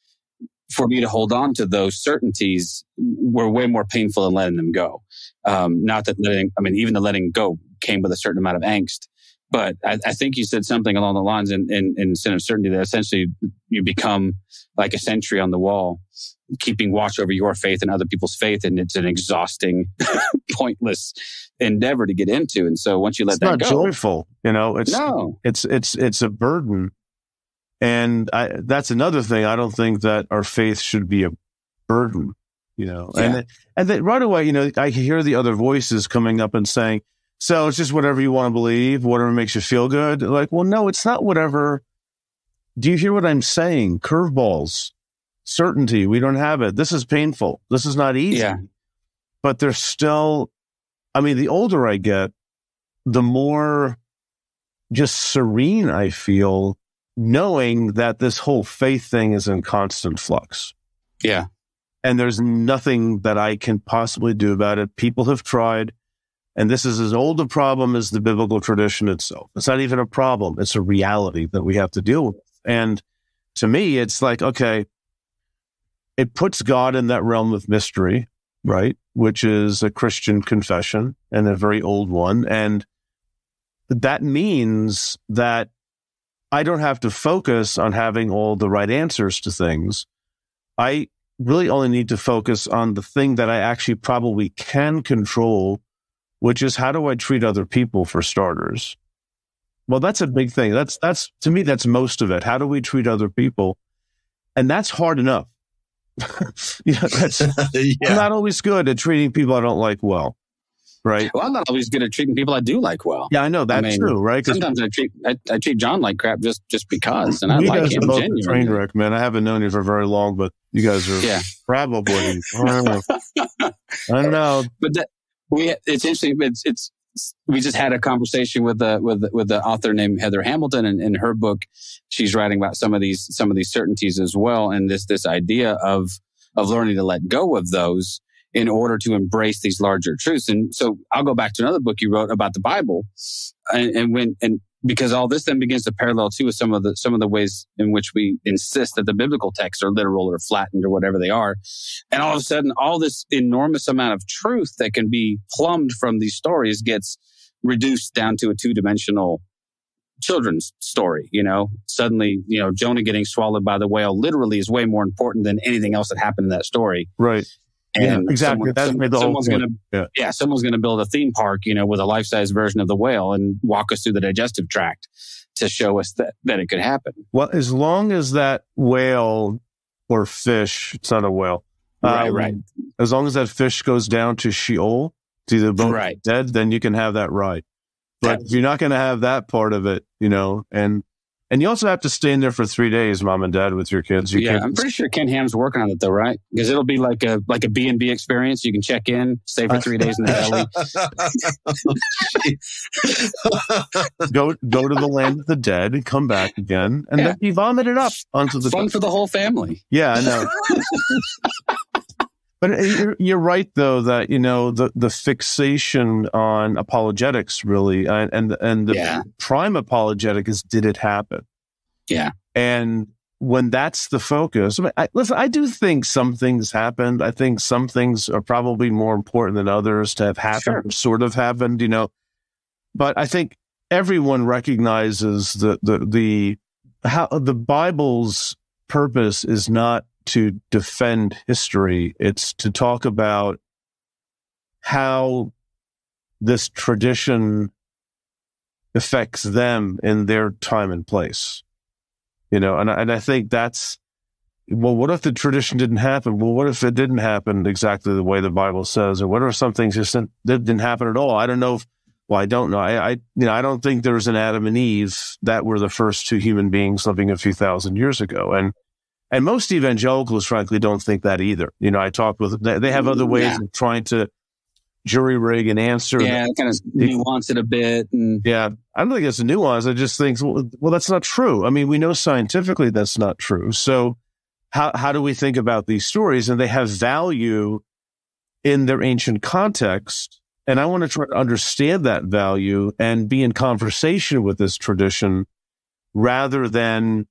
for me to hold on to those certainties were way more painful than letting them go. Um, not that letting, I mean, even the letting go came with a certain amount of angst, but I, I think you said something along the lines in, in, in Sin of Certainty that essentially you become like a sentry on the wall, keeping watch over your faith and other people's faith. And it's an exhausting, pointless endeavor to get into. And so once you let it's that not go, joyful, you know, it's, no. it's, it's, it's a burden. And I, that's another thing. I don't think that our faith should be a burden, you know, yeah. and, and then right away, you know, I hear the other voices coming up and saying, so it's just whatever you want to believe, whatever makes you feel good. Like, well, no, it's not whatever. Do you hear what I'm saying? Curveballs, certainty. We don't have it. This is painful. This is not easy. Yeah. But there's still, I mean, the older I get, the more just serene I feel knowing that this whole faith thing is in constant flux. Yeah. And there's nothing that I can possibly do about it. People have tried. And this is as old a problem as the biblical tradition itself. It's not even a problem. It's a reality that we have to deal with. And to me, it's like, okay, it puts God in that realm of mystery, right? Which is a Christian confession and a very old one. And that means that I don't have to focus on having all the right answers to things. I really only need to focus on the thing that I actually probably can control, which is how do I treat other people, for starters? Well, that's a big thing. That's, that's, to me, that's most of it. How do we treat other people? And that's hard enough. you know, that's, yeah. I'm not always good at treating people I don't like well, right? Well, I'm not always good at treating people I do like well. Yeah, I know that's I mean, true, right? Sometimes I treat I, I treat John like crap just, just because, and I you like guys him are both genuinely. A train wreck, man. I haven't known you for very long, but you guys are yeah. probably. I don't know. I don't know. But that, we, it's interesting. It's, it's, we just had a conversation with the, with, with the author named Heather Hamilton, and in her book, she's writing about some of these, some of these certainties as well. And this, this idea of, of learning to let go of those in order to embrace these larger truths. And so I'll go back to another book you wrote about the Bible. And, and when, and because all this then begins to parallel too with some of the, some of the ways in which we insist that the biblical texts are literal or flattened or whatever they are. And all of a sudden, all this enormous amount of truth that can be plumbed from these stories gets reduced down to a two-dimensional children's story. You know, suddenly, you know, Jonah getting swallowed by the whale literally is way more important than anything else that happened in that story. Right. And yeah, exactly. Someone, That's made the someone's whole going to, yeah. yeah, someone's going to build a theme park, you know, with a life-size version of the whale and walk us through the digestive tract to show us that, that it could happen. Well, as long as that whale or fish, it's not a whale. Right, um, right. As long as that fish goes down to Sheol, to the boat right. dead, then you can have that ride. But if you're not going to have that part of it, you know, and and you also have to stay in there for three days, mom and dad, with your kids. You yeah, can't... I'm pretty sure Ken Ham's working on it though, right? Because it'll be like a like a B and B experience. You can check in, stay for three days in the deli. go go to the land of the dead and come back again, and yeah. then you vomit it up onto the fun for the whole family. Yeah, I know. But you're, you're right, though, that, you know, the, the fixation on apologetics really, and and, and the yeah. prime apologetic is, did it happen? Yeah. And when that's the focus, I mean, I, listen, I do think some things happened. I think some things are probably more important than others to have happened, sure. sort of happened, you know. But I think everyone recognizes that the the how the Bible's purpose is not to defend history; it's to talk about how this tradition affects them in their time and place. You know, and, and I think that's, well, what if the tradition didn't happen? Well, what if it didn't happen exactly the way the Bible says? Or what if some things just didn't, didn't happen at all? I don't know if, well, I don't know. I, I, you know, I don't think there's an Adam and Eve that were the first two human beings living a few thousand years ago. And, and most evangelicals, frankly, don't think that either. You know, I talked with, they, they have other ways yeah. of trying to jury rig and answer. Yeah, kind of nuance it a bit. And... Yeah, I don't think it's a nuance. I just think, well, well, that's not true. I mean, we know scientifically that's not true. So how how do we think about these stories? And they have value in their ancient context. And I want to try to understand that value and be in conversation with this tradition rather than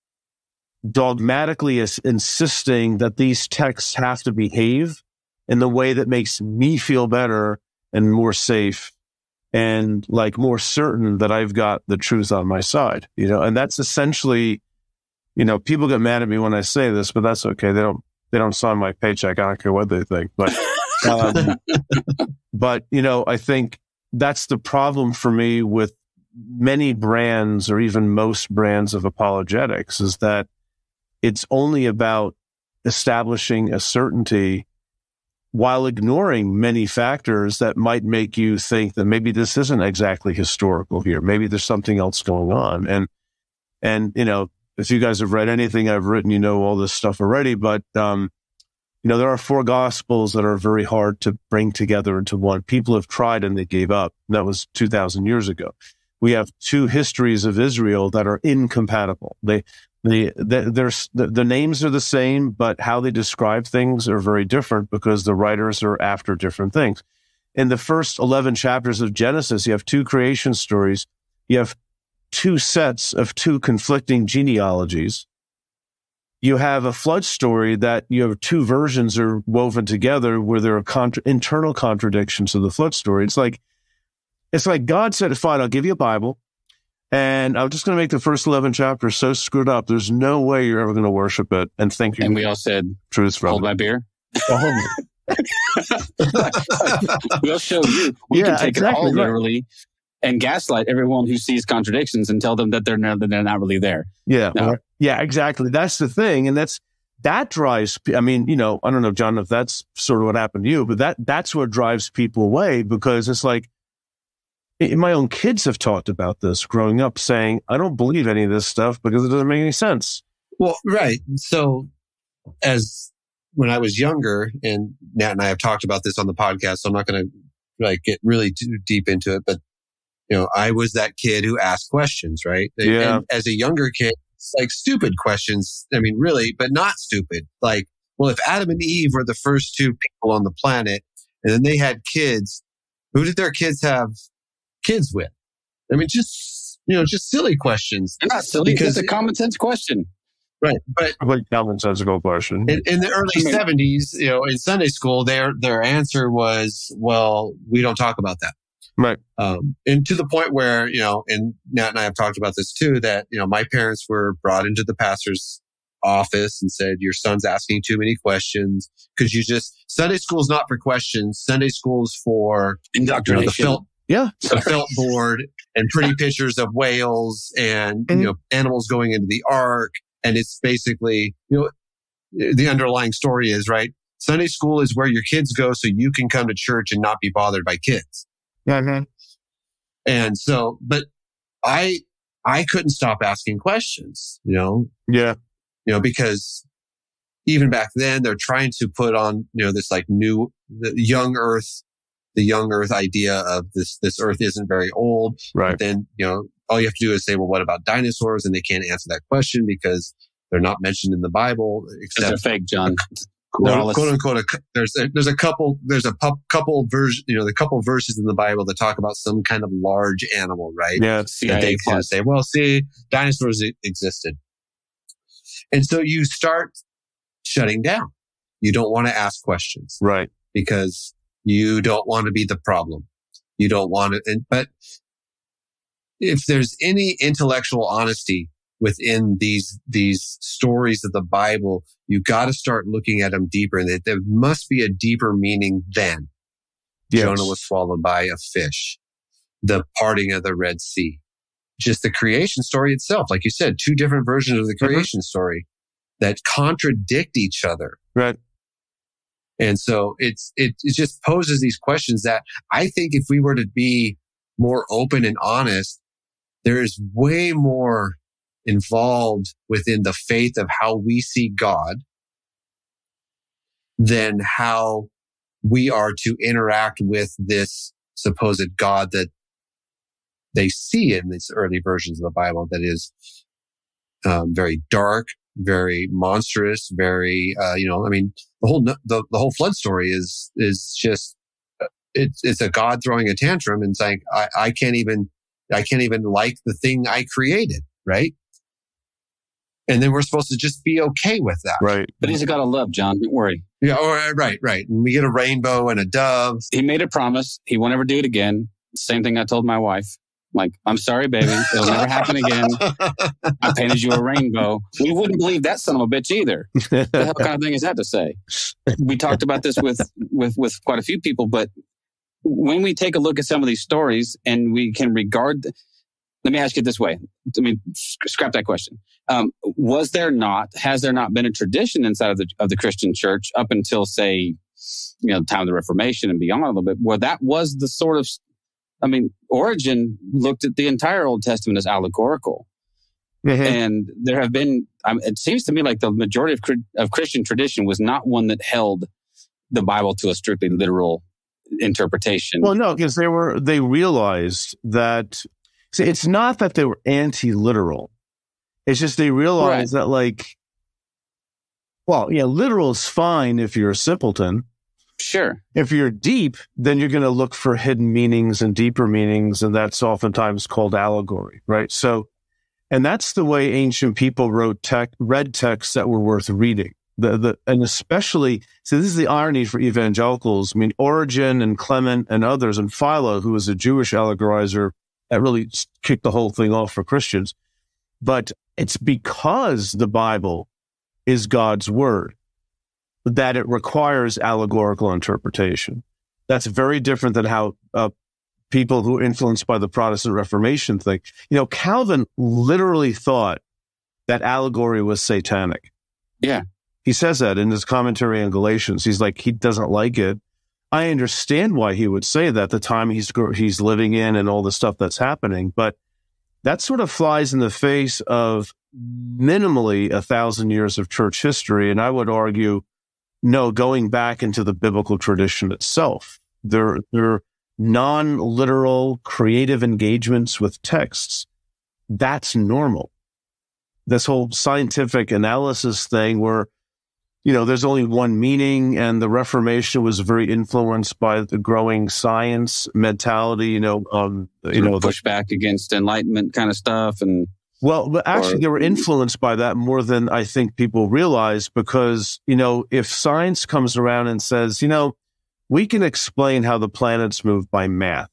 dogmatically as insisting that these texts have to behave in the way that makes me feel better and more safe and like more certain that I've got the truth on my side, you know, and that's essentially, you know, people get mad at me when I say this, but that's okay. They don't, they don't sign my paycheck. I don't care what they think, but, um, but, you know, I think that's the problem for me with many brands or even most brands of apologetics is that it's only about establishing a certainty while ignoring many factors that might make you think that maybe this isn't exactly historical here. Maybe there's something else going on. And, and, you know, if you guys have read anything I've written, you know all this stuff already, but, um, you know, there are four gospels that are very hard to bring together into one. People have tried and they gave up. That was two thousand years ago. We have two histories of Israel that are incompatible. They, The, the, there's, the, the names are the same, but how they describe things are very different because the writers are after different things. In the first eleven chapters of Genesis, you have two creation stories. You have two sets of two conflicting genealogies. You have a flood story that you have two versions are woven together where there are contra- internal contradictions to the flood story. It's like, it's like God said, fine, I'll give you a Bible. And I'm just going to make the first eleven chapters so screwed up. There's no way you're ever going to worship it and think you. And we all said, "Truth from hold my beer." Oh. We'll show you. We yeah, can take exactly, it all right. literally and gaslight everyone who sees contradictions and tell them that they're not, that they're not really there. Yeah, no. well, yeah, exactly. That's the thing, and that's that drives. I mean, you know, I don't know, John, if that's sort of what happened to you, but that that's what drives people away because it's like. My own kids have talked about this growing up, saying, I don't believe any of this stuff because it doesn't make any sense. Well, right. So as when I was younger, and Nat and I have talked about this on the podcast, so I'm not going to like get really too deep into it, but you know, I was that kid who asked questions, right? Yeah. And as a younger kid, it's like stupid questions. I mean, really, but not stupid. Like, well, if Adam and Eve were the first two people on the planet and then they had kids, who did their kids have kids with? I mean, just, you know, just silly questions. They're not silly. Because it's a common sense question. Right. But like commonsensical question. In, in the early seventies, you know, in Sunday school, their, their answer was, well, we don't talk about that. Right. Um, and to the point where, you know, and Nat and I have talked about this too, that, you know, my parents were brought into the pastor's office and said, your son's asking too many questions. Could you just, Sunday school's not for questions. Sunday school's for indoctrination. You know, the felt, Yeah. A felt board and pretty pictures of whales and, and, you know, animals going into the ark. And it's basically, you know, the underlying story is, right? Sunday school is where your kids go so you can come to church and not be bothered by kids. Mm-hmm. And so, but I, I couldn't stop asking questions, you know? Yeah. You know, because even back then they're trying to put on, you know, this like new, the young earth, the young earth idea of this, this earth isn't very old. Right. But then, you know, all you have to do is say, well, what about dinosaurs? And they can't answer that question because they're not mentioned in the Bible. Except they're fake, John. No, quote unquote, a, there's a, there's a couple, there's a pu- couple version, you know, the couple verses in the Bible that talk about some kind of large animal, right? Yeah. That they can say, well, see, dinosaurs existed. And so you start shutting down. You don't want to ask questions. Right. Because you don't want to be the problem. You don't want to, and, but if there's any intellectual honesty within these, these stories of the Bible, you got to start looking at them deeper, and there must be a deeper meaning than yes. Jonah was swallowed by a fish, the parting of the Red Sea, just the creation story itself. Like you said, two different versions of the creation mm-hmm. story that contradict each other. Right. And so it's, it, it just poses these questions that I think if we were to be more open and honest, there is way more involved within the faith of how we see God than how we are to interact with this supposed God that they see in these early versions of the Bible that is um, very dark, very monstrous, very, uh, you know, I mean, the whole, the, the whole flood story is, is just, it's, it's a God throwing a tantrum and saying, I, I can't even, I can't even like the thing I created, right? And then we're supposed to just be okay with that. Right. But he's a God of love, John. Don't worry. Yeah. Or, right, right. And we get a rainbow and a dove. He made a promise. He won't ever do it again. Same thing I told my wife. Like, I'm sorry, baby. It'll never happen again. I painted you a rainbow. We wouldn't believe that son of a bitch either. What the hell kind of thing is that to say? We talked about this with, with, with quite a few people, but when we take a look at some of these stories and we can regard, let me ask you this way. I mean, scrap that question. Um, was there not, has there not been a tradition inside of the, of the Christian church up until, say, you know, the time of the Reformation and beyond a little bit, where that was the sort of, I mean, Origen looked at the entire Old Testament as allegorical. Mm-hmm. And there have been, um, it seems to me like the majority of, of Christian tradition was not one that held the Bible to a strictly literal interpretation. Well, no, because they were, they realized that, see, it's not that they were anti-literal. It's just they realized right. that, like, well, yeah, literal is fine if you're a simpleton. Sure. If you're deep, then you're going to look for hidden meanings and deeper meanings, and that's oftentimes called allegory, right? So, and that's the way ancient people wrote tech, read texts that were worth reading. The the and especially, so this is the irony for evangelicals. I mean, Origen and Clemens and others, and Philo, who was a Jewish allegorizer, that really kicked the whole thing off for Christians. But it's because the Bible is God's word that it requires allegorical interpretation. That's very different than how uh, people who are influenced by the Protestant Reformation think. You know, Calvin literally thought that allegory was satanic. Yeah. He says that in his commentary on Galatians. He's like, he doesn't like it. I understand why he would say that, the time he's he's living in and all the stuff that's happening, but that sort of flies in the face of minimally a thousand years of church history. And I would argue, no, going back into the biblical tradition itself, there, there are non-literal creative engagements with texts. That's normal. This whole scientific analysis thing where, you know, there's only one meaning, and the Reformation was very influenced by the growing science mentality, you know, um, you know, pushback against Enlightenment kind of stuff. And well, but actually, or, they were influenced by that more than I think people realize, because, you know, if science comes around and says, you know, we can explain how the planets move by math,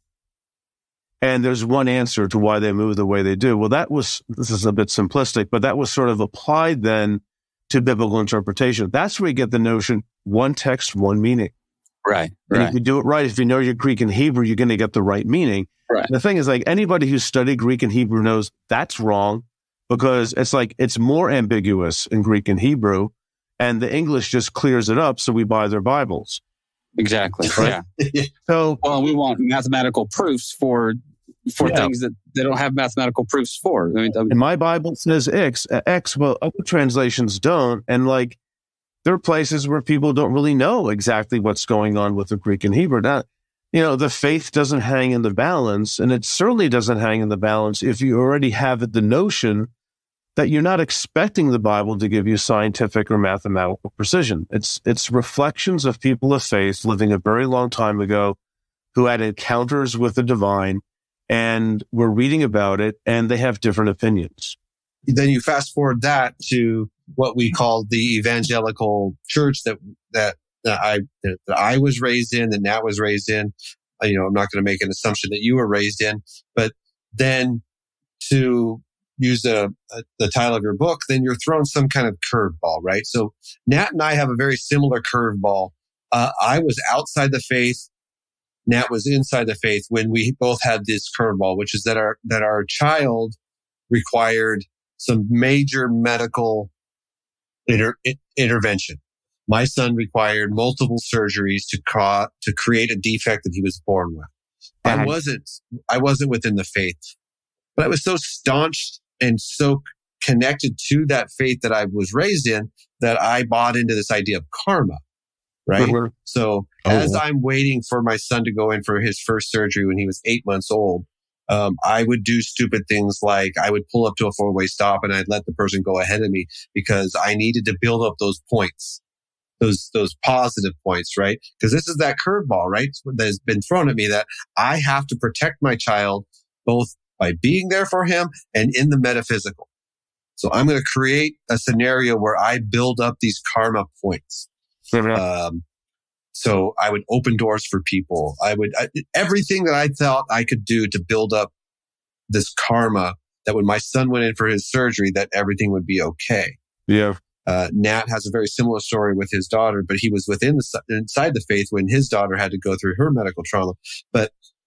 and there's one answer to why they move the way they do. Well, that was, this is a bit simplistic, but that was sort of applied then to biblical interpretation. That's where you get the notion, one text, one meaning. Right, and right. if you do it right, if you know your Greek and Hebrew, you're going to get the right meaning. Right. The thing is, like, anybody who's studied Greek and Hebrew knows that's wrong, because it's like, it's more ambiguous in Greek and Hebrew, and the English just clears it up, so we buy their Bibles. Exactly. Right? Yeah. So, well, we want mathematical proofs for for yeah. things that they don't have mathematical proofs for. I mean, and my Bible says X, uh, X, well, other translations don't. And like, there are places where people don't really know exactly what's going on with the Greek and Hebrew. Now, you know, the faith doesn't hang in the balance, and it certainly doesn't hang in the balance if you already have the notion that you're not expecting the Bible to give you scientific or mathematical precision. It's, it's reflections of people of faith living a very long time ago who had encounters with the divine, and we're reading about it, and they have different opinions. Then you fast forward that to what we call the Evangelical Church that that, that I that I was raised in, that Nat was raised in. You know, I'm not going to make an assumption that you were raised in, but then to use a, a, the title of your book, then you're throwing some kind of curveball, right? So Nat and I have a very similar curveball. Uh, I was outside the faith. Nat was inside the faith when we both had this curveball, which is that our that our child required some major medical inter, intervention. My son required multiple surgeries to ca- to create a defect that he was born with. I wasn't I wasn't within the faith, but I was so staunch and so connected to that faith that I was raised in that I bought into this idea of karma, right? Mm-hmm. So oh, as I'm waiting for my son to go in for his first surgery when he was eight months old, um, I would do stupid things like I would pull up to a four-way stop and I'd let the person go ahead of me because I needed to build up those points. Those, those positive points, right? Because this is that curveball, right? That has been thrown at me that I have to protect my child both by being there for him and in the metaphysical. So I'm going to create a scenario where I build up these karma points. Mm-hmm. Um, so I would open doors for people. I would, I, everything that I thought I could do to build up this karma that when my son went in for his surgery, that everything would be okay. Yeah. Uh, Nat has a very similar story with his daughter, but he was within the, inside the faith when his daughter had to go through her medical trauma. But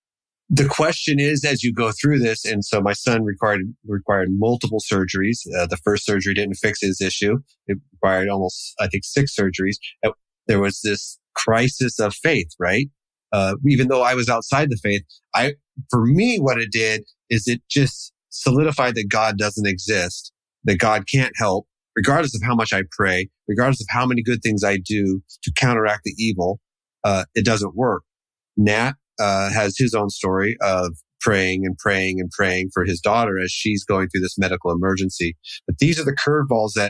the question is, as you go through this, and so my son required, required multiple surgeries. Uh, the first surgery didn't fix his issue. It required almost, I think, six surgeries. There was this crisis of faith, right? Uh, even though I was outside the faith, I, for me, what it did is it just solidified that God doesn't exist, that God can't help. Regardless of how much I pray, regardless of how many good things I do to counteract the evil, uh, it doesn't work. Nat uh, has his own story of praying and praying and praying for his daughter as she's going through this medical emergency. But these are the curveballs that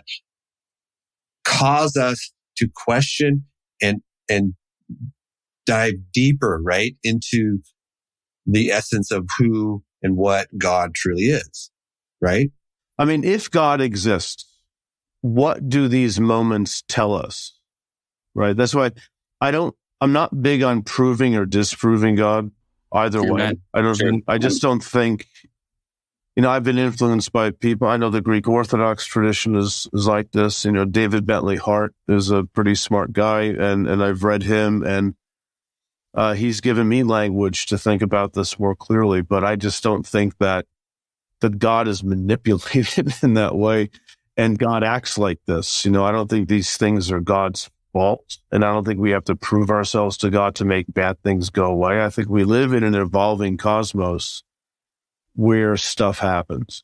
cause us to question and and dive deeper, right, into the essence of who and what God truly is, right? I mean, if God exists, what do these moments tell us? Right. That's why I don't, I'm not big on proving or disproving God either sure, way. Man. I don't sure. think, I just don't think, you know, I've been influenced by people. I know the Greek Orthodox tradition is, is like this. You know, David Bentley Hart is a pretty smart guy and, and I've read him and, uh, he's given me language to think about this more clearly, but I just don't think that, that God is manipulated in that way. And God acts like this. You know, I don't think these things are God's fault. And I don't think we have to prove ourselves to God to make bad things go away. I think we live in an evolving cosmos where stuff happens.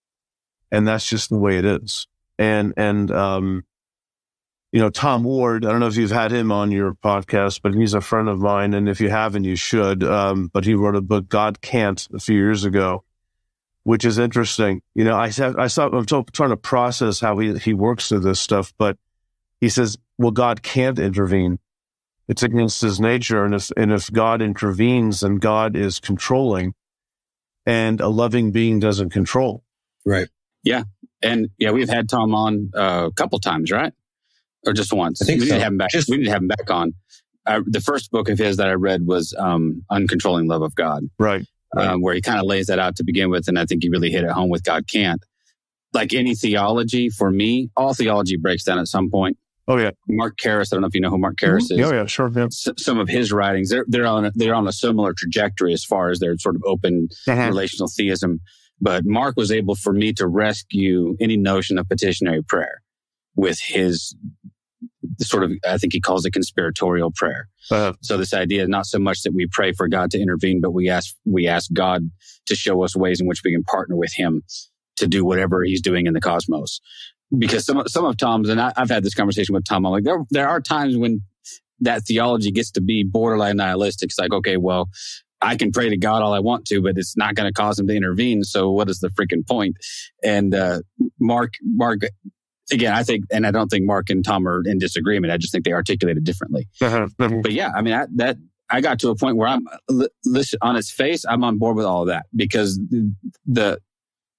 And that's just the way it is. And, and, um, you know, Tom Ward, I don't know if you've had him on your podcast, but he's a friend of mine. And if you haven't, you should. Um, but he wrote a book, God Can't, a few years ago, which is interesting. You know, I said, I saw, I'm trying to process how he, he works through this stuff, but he says, well, God can't intervene. It's against his nature. And if, and if God intervenes, then God is controlling and a loving being doesn't control. Right. Yeah. And yeah, we've had Tom on uh, a couple times, right? Or just once. I think we so. need to have him back. Just, we need to have him back on. Uh, the first book of his that I read was um, Uncontrolling Love of God. Right. Right. Um, where he kind of lays that out to begin with. And I think he really hit it home with God Can't. Like any theology, for me, all theology breaks down at some point. Oh, yeah. Mark Karras, I don't know if you know who Mark Karras mm-hmm. is. Oh, yeah, sure. Yeah. S- some of his writings, they're, they're, on a, they're on a similar trajectory as far as their sort of open uh-huh. relational theism. But Mark was able for me to rescue any notion of petitionary prayer with his sort of, I think he calls it conspiratorial prayer. Uh, so this idea is not so much that we pray for God to intervene, but we ask, we ask God to show us ways in which we can partner with him to do whatever he's doing in the cosmos. Because some, some of Tom's, and I, I've had this conversation with Tom, I'm like, there, there are times when that theology gets to be borderline nihilistic. It's like, okay, well, I can pray to God all I want to, but it's not going to cause him to intervene. So what is the freaking point? And, uh, Mark, Mark, again, I think, and I don't think Mark and Tom are in disagreement. I just think they articulate it differently. Uh-huh. But yeah, I mean, I, that, I got to a point where I'm, listen, on its face, I'm on board with all of that because the,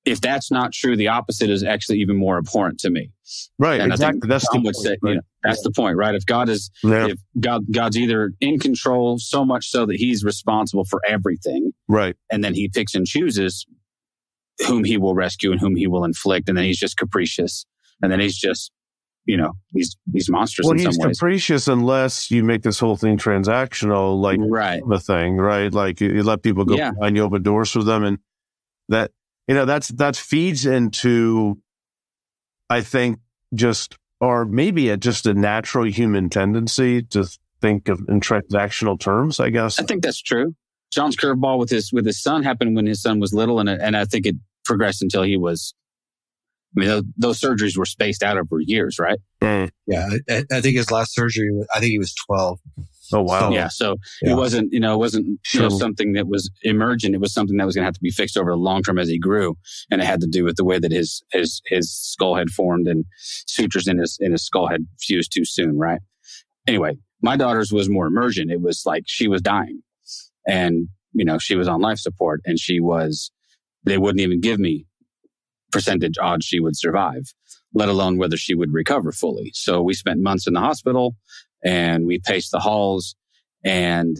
if that's not true, the opposite is actually even more abhorrent to me. Right, and exactly. I think that's the would point, say, right? you know, that's the point, right? If God is, yeah. if God, God's either in control so much so that He's responsible for everything, right, and then He picks and chooses whom He will rescue and whom He will inflict, and then He's just capricious, and then He's just, you know, he's he's monstrous well, in some he's ways. capricious unless you make this whole thing transactional, like right. the thing, right? Like you, you let people go yeah. behind you, open doors for them, and that, you know, that's that feeds into, I think, just or maybe a, just a natural human tendency to think of in transactional terms. I guess I think that's true. John's curveball with his with his son happened when his son was little, and and I think it progressed until he was. I mean, those, those surgeries were spaced out over years, right? Mm. Yeah, I, I think his last surgery, I think he was twelve. Oh, wow. Yeah, so Yeah. it wasn't, you know, it wasn't you Sure. know, something that was emergent. It was something that was going to have to be fixed over the long term as he grew, and it had to do with the way that his his his skull had formed and sutures in his in his skull had fused too soon, right? Anyway, my daughter's was more emergent. It was like she was dying, and you know, she was on life support, and she was. They wouldn't even give me percentage odds she would survive, let alone whether she would recover fully. So we spent months in the hospital and we paced the halls, and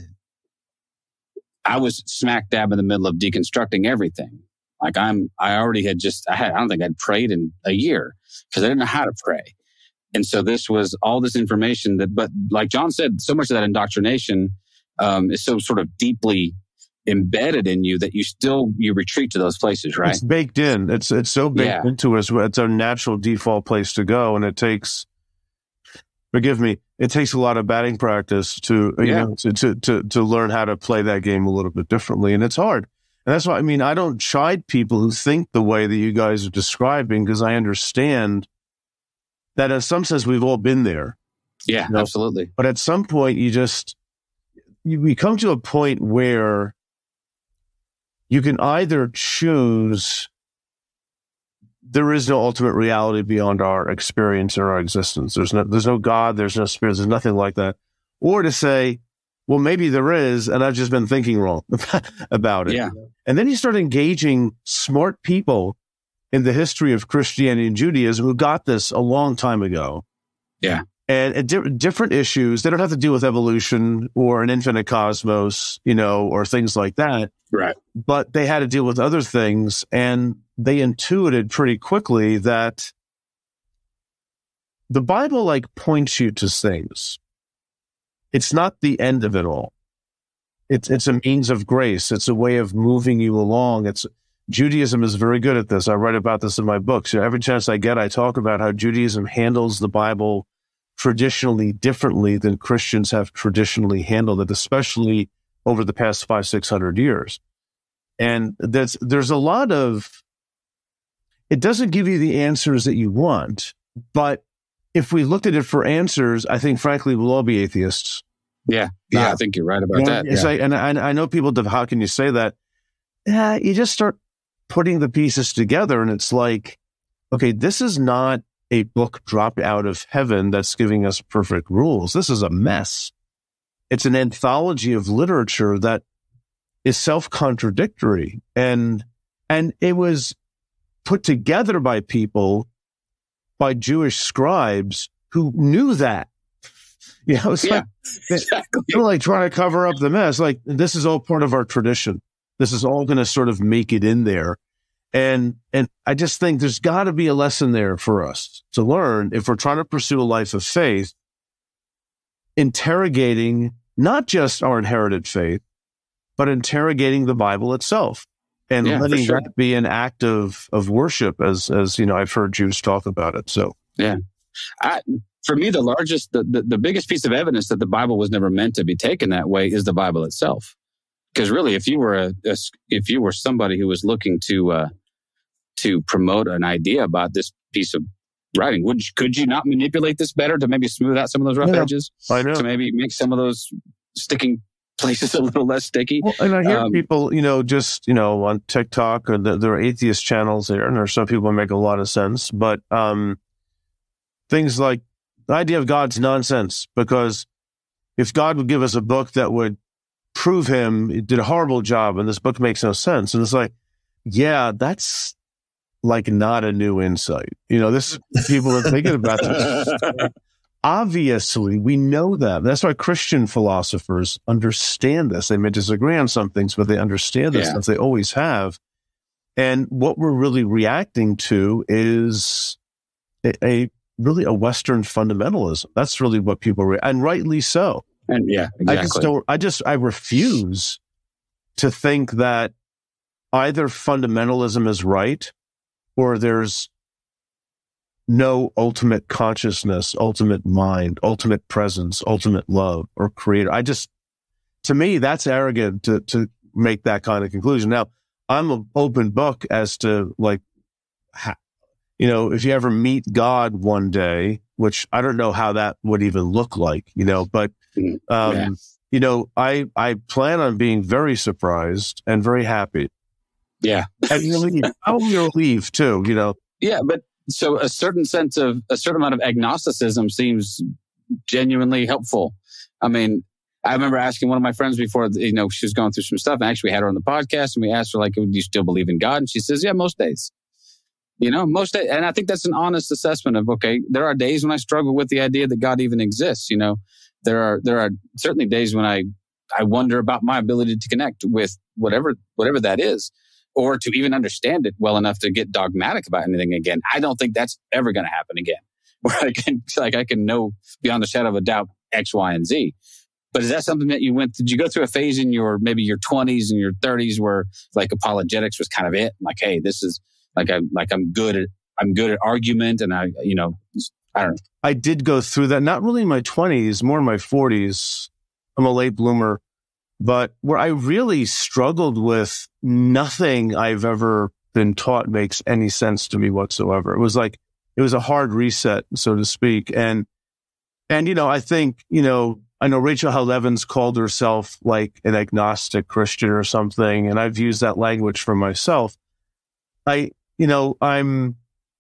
I was smack dab in the middle of deconstructing everything. Like I'm, I already had just, I had, I don't think I'd prayed in a year because I didn't know how to pray. And so this was all this information that, but like John said, so much of that indoctrination um, is so sort of deeply embedded in you that you still you retreat to those places, right? It's baked in. It's it's so baked Yeah. into us. It's our natural default place to go, and it takes. Forgive me. It takes a lot of batting practice to you Yeah. know to, to to to learn how to play that game a little bit differently, and it's hard. And that's why I mean I don't chide people who think the way that you guys are describing, because I understand that in some sense we've all been there. Yeah, No. absolutely. But at some point, you just you, we come to a point where you can either choose there is no ultimate reality beyond our experience or our existence. There's no there's no God, there's no spirit, there's nothing like that. Or to say, well, maybe there is, and I've just been thinking wrong about it. Yeah. And then you start engaging smart people in the history of Christianity and Judaism who got this a long time ago. Yeah. And at di- different issues, they don't have to deal with evolution or an infinite cosmos, you know, or things like that. Right. But they had to deal with other things, and they intuited pretty quickly that the Bible like points you to things. It's not the end of it all. It's it's a means of grace. It's a way of moving you along. It's Judaism is very good at this. I write about this in my books. You know, every chance I get, I talk about how Judaism handles the Bible traditionally differently than Christians have traditionally handled it, especially over the past five, six hundred years. And that's, there's a lot of, it doesn't give you the answers that you want, but if we looked at it for answers, I think, frankly, we'll all be atheists. Yeah. Yeah. Yeah. I think you're right about You know, that. it's Yeah. like, and I, I know people, how can you say that? Yeah, you just start putting the pieces together, and it's like, okay, this is not a book dropped out of heaven that's giving us perfect rules. This is a mess. It's an anthology of literature that is self-contradictory. And, and it was put together by people, by Jewish scribes who knew that. You know, it's Yeah, like, exactly. they're like trying to cover up the mess. Like, this is all part of our tradition. This is all going to sort of make it in there. And, and I just think there's got to be a lesson there for us to learn if we're trying to pursue a life of faith, interrogating not just our inherited faith, but interrogating the Bible itself, and Yeah, for letting sure. that be an act of, of worship, as, as, you know, I've heard Jews talk about it. So, Yeah. I, for me, the largest, the, the, the biggest piece of evidence that the Bible was never meant to be taken that way is the Bible itself. Because really, if you were a, a if you were somebody who was looking to uh, to promote an idea about this piece of writing, would you, could you not manipulate this better to maybe smooth out some of those rough Yeah, edges, I know. to maybe make some of those sticking places a little less sticky? Well, and I hear Um, people, you know, just, you know, on TikTok, or the, there are atheist channels there, and there are some people who make a lot of sense, but um, things like the idea of God's nonsense, because if God would give us a book that would prove him, it did a horrible job, and this book makes no sense. And it's like, yeah, that's like not a new insight. You know, this people are thinking about this. Obviously, we know that. That's why Christian philosophers understand this. They may disagree on some things, but they understand this, Yeah. as they always have. And what we're really reacting to is a, a really a Western fundamentalism. That's really what people re- and rightly so. And yeah, exactly. I just don't. I just I refuse to think that either fundamentalism is right or there's no ultimate consciousness, ultimate mind, ultimate presence, ultimate love, or creator. I just, to me, that's arrogant to to make that kind of conclusion. Now, I'm an open book as to, like, ha, you know, if you ever meet God one day, which I don't know how that would even look like, you know, but, um, Yeah. you know, I, I plan on being very surprised and very happy. Yeah. And relieved. I'll be relieved too, you know. Yeah, but so a certain sense of, a certain amount of agnosticism seems genuinely helpful. I mean, I remember asking one of my friends before, you know, she was going through some stuff, and actually we had her on the podcast, and we asked her, like, do you still believe in God? And she says, yeah, most days. You know, most days. And I think that's an honest assessment of, okay, there are days when I struggle with the idea that God even exists. You know, there are, there are certainly days when I, I wonder about my ability to connect with whatever, whatever that is, or to even understand it well enough to get dogmatic about anything again. I don't think that's ever going to happen again, where I can, like, I can know beyond a shadow of a doubt X, Y, and Z. But is that something that you went, did you go through a phase in your, maybe your twenties and your thirties where, like, apologetics was kind of it? Like, hey, this is like, I'm like, I'm good at, I'm good at argument. And I, you know, I don't know. I did go through that, not really in my twenties, more in my forties. I'm a late bloomer, but where I really struggled with nothing I've ever been taught makes any sense to me whatsoever. It was like, it was a hard reset, so to speak. And, and, you know, I think, you know, I know Rachel Held Evans called herself like an agnostic Christian or something, and I've used that language for myself. I, you know, I'm,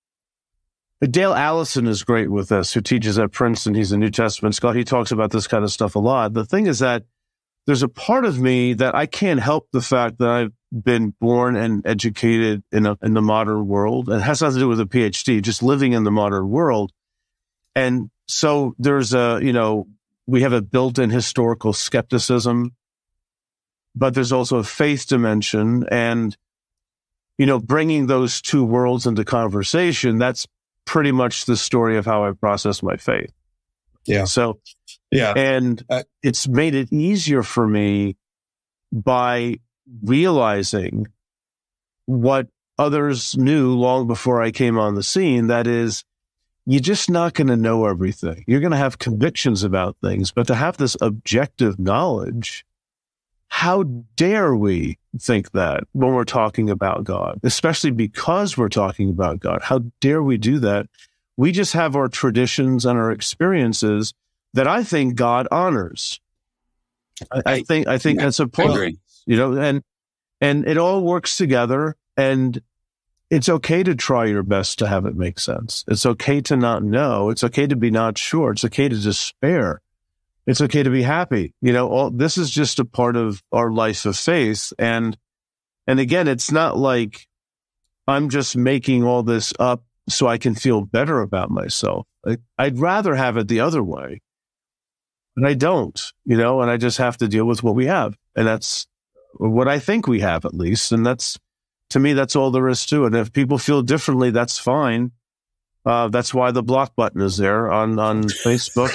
Dale Allison is great with this, who teaches at Princeton. He's a New Testament scholar. He talks about this kind of stuff a lot. The thing is that there's a part of me that I can't help the fact that I've been born and educated in a, in the modern world. And it has nothing to do with a P H D, just living in the modern world. And so there's a, you know, we have a built-in historical skepticism, but there's also a faith dimension. And, you know, bringing those two worlds into conversation, that's pretty much the story of how I process my faith. Yeah. So, yeah. And uh, it's made it easier for me by realizing what others knew long before I came on the scene. That is, you're just not going to know everything. You're going to have convictions about things, but to have this objective knowledge, how dare we think that when we're talking about God, especially because we're talking about God? How dare we do that? We just have our traditions and our experiences that I think God honors. I, I think I think yeah, that's important. You know, and and it all works together, and it's okay to try your best to have it make sense. It's okay to not know. It's okay to be not sure. It's okay to despair. It's okay to be happy. You know, all this is just a part of our life of faith. And, and again, it's not like I'm just making all this up so I can feel better about myself. I, I'd rather have it the other way, but I don't, you know, and I just have to deal with what we have. And that's what I think we have, at least. And that's, to me, that's all there is to it. And if people feel differently, that's fine. Uh, that's why the block button is there on, on Facebook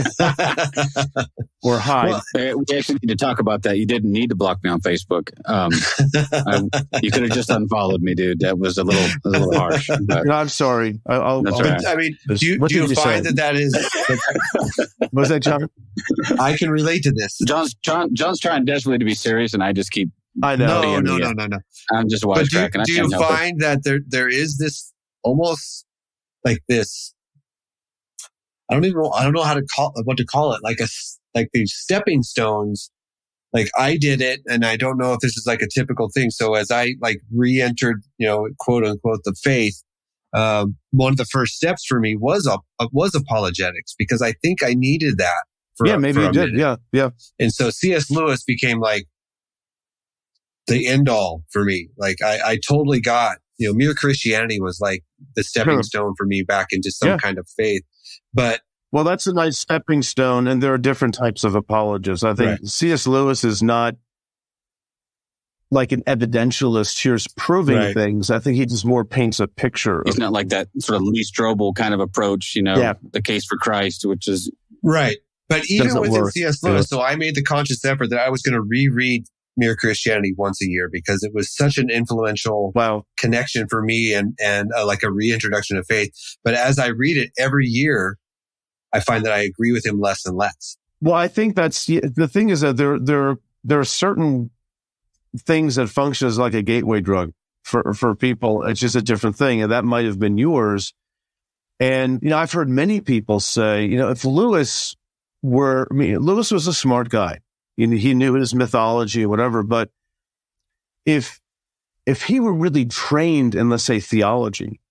and or hide. Well, we actually need to talk about that. You didn't need to block me on Facebook. Um, I, you could have just unfollowed me, dude. That was a little, a little harsh. But no, I'm sorry. I, I'll, That's I'll, right. I mean, do you, What do you, did you find say? that that is? what was that, John? I can relate to this. John's John, John's trying desperately to be serious, and I just keep. I know. No, no, yeah. no, no, no. I'm just But do, wisecracking. I do you can't help it. find that there there is this almost like this? I don't even know. I don't know how to call what to call it. Like a like these stepping stones. Like I did it, and I don't know if this is like a typical thing. So as I like re-entered, you know, quote unquote, the faith, um, one of the first steps for me was up was apologetics, because I think I needed that. For, Yeah, maybe for you a did. minute. Yeah, yeah. And so C S Lewis became like the end all for me. Like I, I totally got, you know, mere Christianity was like the stepping Sure. stone for me back into some Yeah. kind of faith. But Well, that's a nice stepping stone, and there are different types of apologists. I think Right. C S. Lewis is not like an evidentialist here's proving Right. things. I think he just more paints a picture. He's Of, not like that sort of Lee Strobel kind of approach, you know, Yeah. the case for Christ, which is right. But even Doesn't within work. C S. Yeah. Lewis, so I made the conscious effort that I was going to reread Mere Christianity once a year because it was such an influential wow. connection for me and and uh, like a reintroduction of faith. But as I read it every year, I find that I agree with him less and less. Well, I think that's the thing is that there there there are certain things that function as like a gateway drug for for people. It's just a different thing, and that might have been yours. And you know, I've heard many people say, you know, if Lewis were, I mean, Lewis was a smart guy. He, he knew his mythology or whatever, but if if he were really trained in, let's say, theology,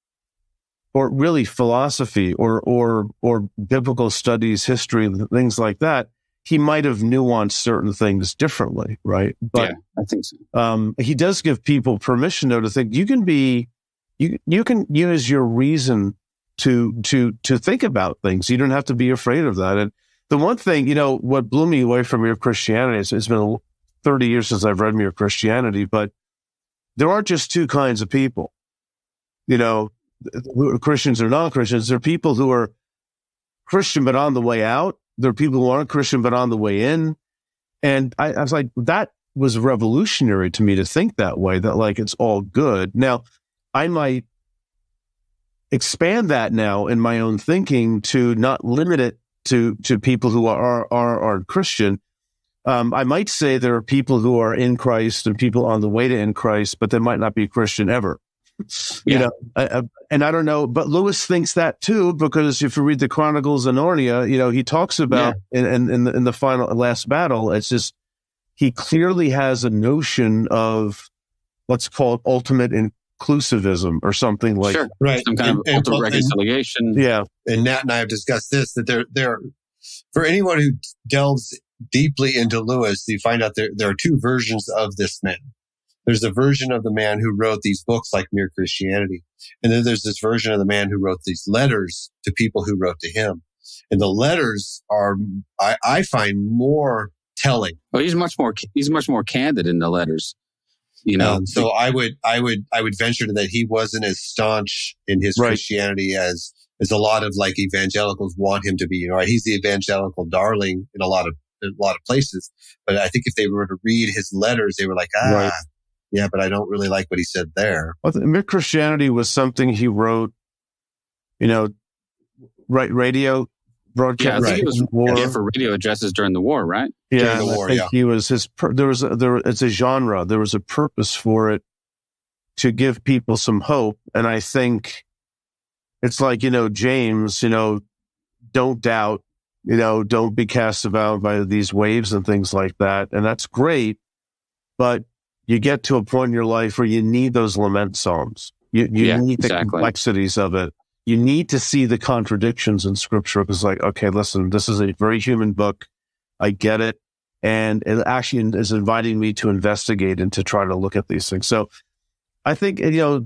or really philosophy, or or or biblical studies, history, things like that, he might have nuanced certain things differently, right? But yeah, I think so. um, he does give people permission, though, to think you can be, you you can use your reason to to to think about things. You don't have to be afraid of that. And the one thing, you know, what blew me away from Mere Christianity is it's been thirty years since I've read Mere Christianity, but there aren't just two kinds of people. You know, who are Christians or non-Christians. There are people who are Christian but on the way out. There are people who aren't Christian but on the way in. And I, I was like, that was revolutionary to me to think that way, that like it's all good. Now, I might expand that now in my own thinking to not limit it to to people who are are are Christian. Um, I might say there are people who are in Christ and people on the way to in Christ, but they might not be Christian ever. You Yeah. know, I, I, and I don't know, but Lewis thinks that too, because if you read the Chronicles of Narnia, you know, he talks about in, in, in the in the final last battle, it's just he clearly has a notion of let's call it ultimate inclusivism or something like Sure. Right. Some kind And- of and- ultimate and- reconciliation. yeah, and Nat and I have discussed this, that there, there, for anyone who delves deeply into Lewis, you find out there, there are two versions of this man. There's a version of the man who wrote these books like Mere Christianity. And then there's this version of the man who wrote these letters to people who wrote to him. And the letters are, I, I find more telling. Well, he's much more he's much more candid in the letters. You know, Um, so I would, I would, I would venture to that he wasn't as staunch in his Right. Christianity as, as a lot of like evangelicals want him to be. You know, he's the evangelical darling in a lot of, in a lot of places. But I think if they were to read his letters, they were like, ah, Right. yeah, but I don't really like what he said there. well, Mere Christianity was something he wrote. You know, right? Radio broadcast. yeah, I think it was war. yeah, for radio addresses during the war, right? Yeah, During the I war, think yeah. he was his. pur- There was a, there. It's a genre. There was a purpose for it to give people some hope, and I think it's like you know James. You know, don't doubt. You know, don't be cast about by these waves and things like that, and that's great. But you get to a point in your life where you need those lament psalms. You you Yeah, need the exactly. complexities of it. You need to see the contradictions in Scripture because, like, okay, listen, this is a very human book. I get it. And it actually is inviting me to investigate and to try to look at these things. So I think, you know,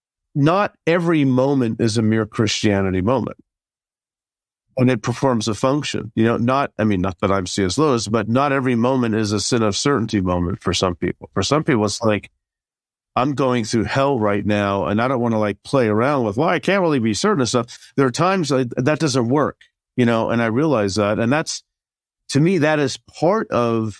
not every moment is a mere Christianity moment. And it performs a function. You know, not, I mean, not that I'm C S. Lewis, but not every moment is a sin of certainty moment for some people. For some people, it's like, I'm going through hell right now, and I don't want to like play around with, well, I can't really be certain of stuff. There are times like, that doesn't work, you know, and I realize that. And that's, to me, that is part of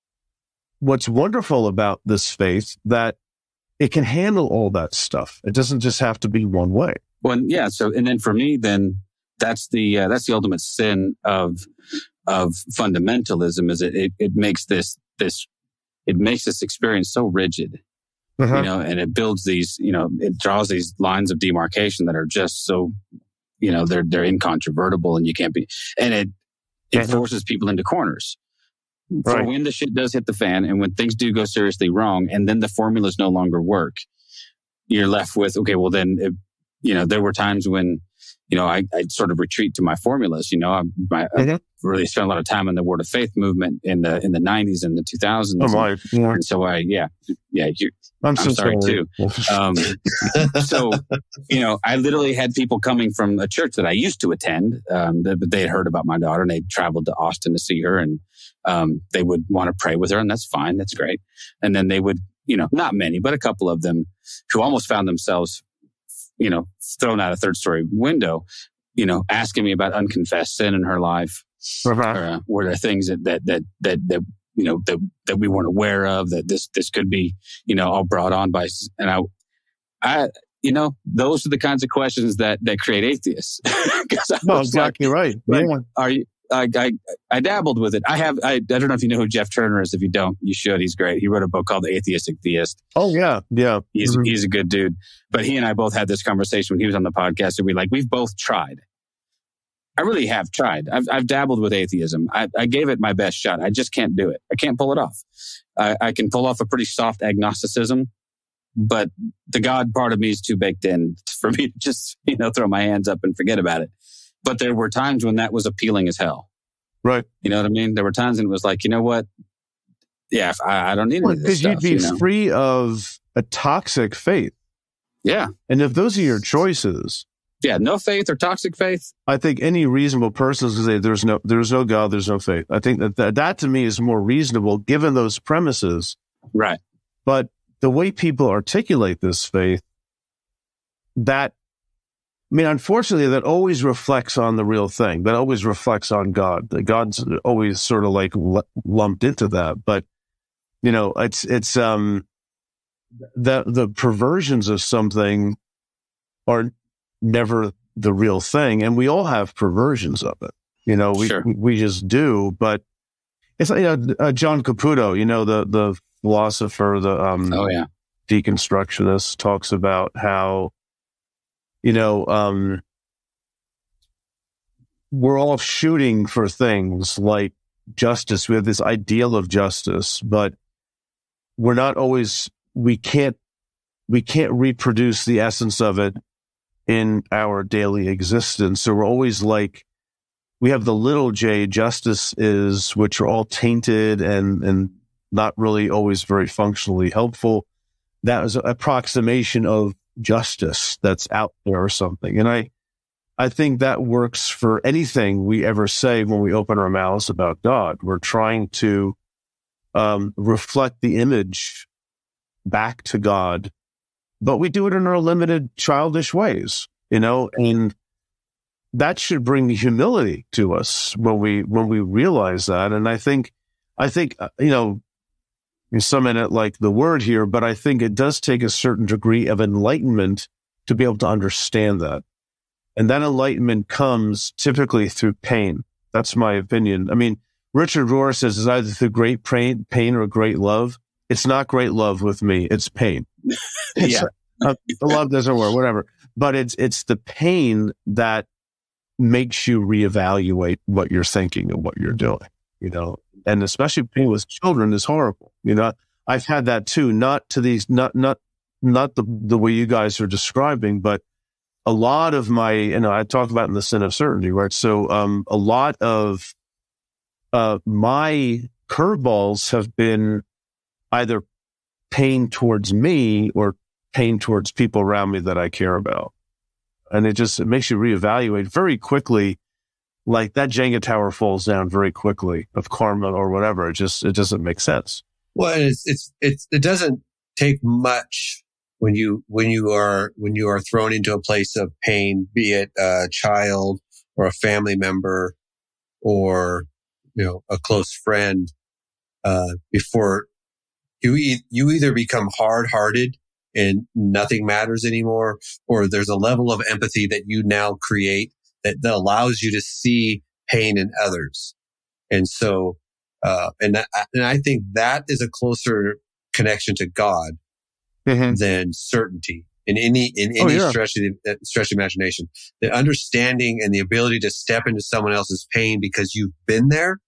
what's wonderful about this faith, that it can handle all that stuff. It doesn't just have to be one way. Well, yeah. So, and then for me, then that's the uh, that's the ultimate sin of of fundamentalism. Is it, it it makes this this it makes this experience so rigid, Uh-huh. you know, and it builds these, you know, it draws these lines of demarcation that are just so, you know, they're they're incontrovertible, and you can't be, and it it Uh-huh. forces people into corners. For Right. when the shit does hit the fan, and when things do go seriously wrong, and then the formulas no longer work, you're left with, okay, well then, it, you know, there were times when, you know, I, I'd sort of retreat to my formulas, you know, I, my, Mhm. really spent a lot of time in the Word of Faith movement in the in the nineties and the two thousands. Oh my! Yeah. And so I, yeah, yeah. You, I'm, I'm so sorry, sorry too. Um, so, you know, I literally had people coming from a church that I used to attend, um, but they had heard about my daughter and they traveled to Austin to see her, and um, they would want to pray with her, and that's fine, that's great. And then they would, you know, not many, but a couple of them who almost found themselves, you know, thrown out a third story window, you know, asking me about unconfessed sin in her life. Uh-huh. Or, uh, were there things that, that, that, that, that, you know, that, that we weren't aware of, that this, this could be, you know, all brought on by, and I, I, you know, those are the kinds of questions that, that create atheists. No, exactly like, right. Like, yeah. Are you, I, I, I dabbled with it. I have, I, I don't know if you know who Jeff Turner is. If you don't, you should. He's great. He wrote a book called The Atheistic Theist. Oh yeah. Yeah. He's, mm-hmm. he's a good dude. But he and I both had this conversation when he was on the podcast, and we like, we've both tried. I really have tried. I've, I've dabbled with atheism. I, I gave it my best shot. I just can't do it. I can't pull it off. I, I can pull off a pretty soft agnosticism, but the God part of me is too baked in for me to just, you know, throw my hands up and forget about it. But there were times when that was appealing as hell. Right. You know what I mean? There were times when it was like, you know what? Yeah, I, I don't need any of this stuff. Because you'd be you know? free of a toxic faith. Yeah. And if those are your choices, yeah, no faith or toxic faith. I think any reasonable person is going to say there's no, there's no God, there's no faith. I think that, that that to me is more reasonable given those premises. Right. But the way people articulate this faith, that, I mean, unfortunately, that always reflects on the real thing. That always reflects on God. The God's always sort of like l- lumped into that. But, you know, it's, it's, um, the, the perversions of something are never the real thing. And we all have perversions of it. You know, we, sure. we just do. But it's, you know, uh, John Caputo, you know, the, the philosopher, the, um, oh, yeah. deconstructionist, talks about how, you know, um, we're all shooting for things like justice. We have this ideal of justice, but we're not always, we can't, we can't reproduce the essence of it in our daily existence. So we're always like, we have the little j justice is, which are all tainted and, and not really always very functionally helpful. That is an approximation of justice that's out there or something. And I, I think that works for anything we ever say when we open our mouths about God. We're trying to um, reflect the image back to God, but we do it in our limited, childish ways, you know, and that should bring humility to us when we, when we realize that. And I think, I think, uh, you know, some in it like the word here, but I think it does take a certain degree of enlightenment to be able to understand that. And that enlightenment comes typically through pain. That's my opinion. I mean, Richard Rohr says it's either through great pain, pain or great love. It's not great love with me. It's pain. It's, yeah. uh, the love doesn't work, whatever. But it's, it's the pain that makes you reevaluate what you're thinking and what you're doing, you know, and especially pain with children is horrible. You know, I've had that too, not to these, not, not, not the, the way you guys are describing, but a lot of my, you know, I talked about in the sin of certainty, right? So, um, a lot of, uh, my curveballs have been either pain towards me or pain towards people around me that I care about. And it just, it makes you reevaluate very quickly. Like that Jenga tower falls down very quickly of karma or whatever. It just, it doesn't make sense. Well, it's, it's, it's, it doesn't take much when you, when you are, when you are thrown into a place of pain, be it a child or a family member or, you know, a close friend, uh, before you, e- you either become hard hearted and nothing matters anymore, or there's a level of empathy that you now create that, that allows you to see pain in others. And so, uh, and, that, and I think that is a closer connection to God mm-hmm. than certainty in any, in any oh, yeah. stretch of the, stretch of imagination. The understanding and the ability to step into someone else's pain because you've been there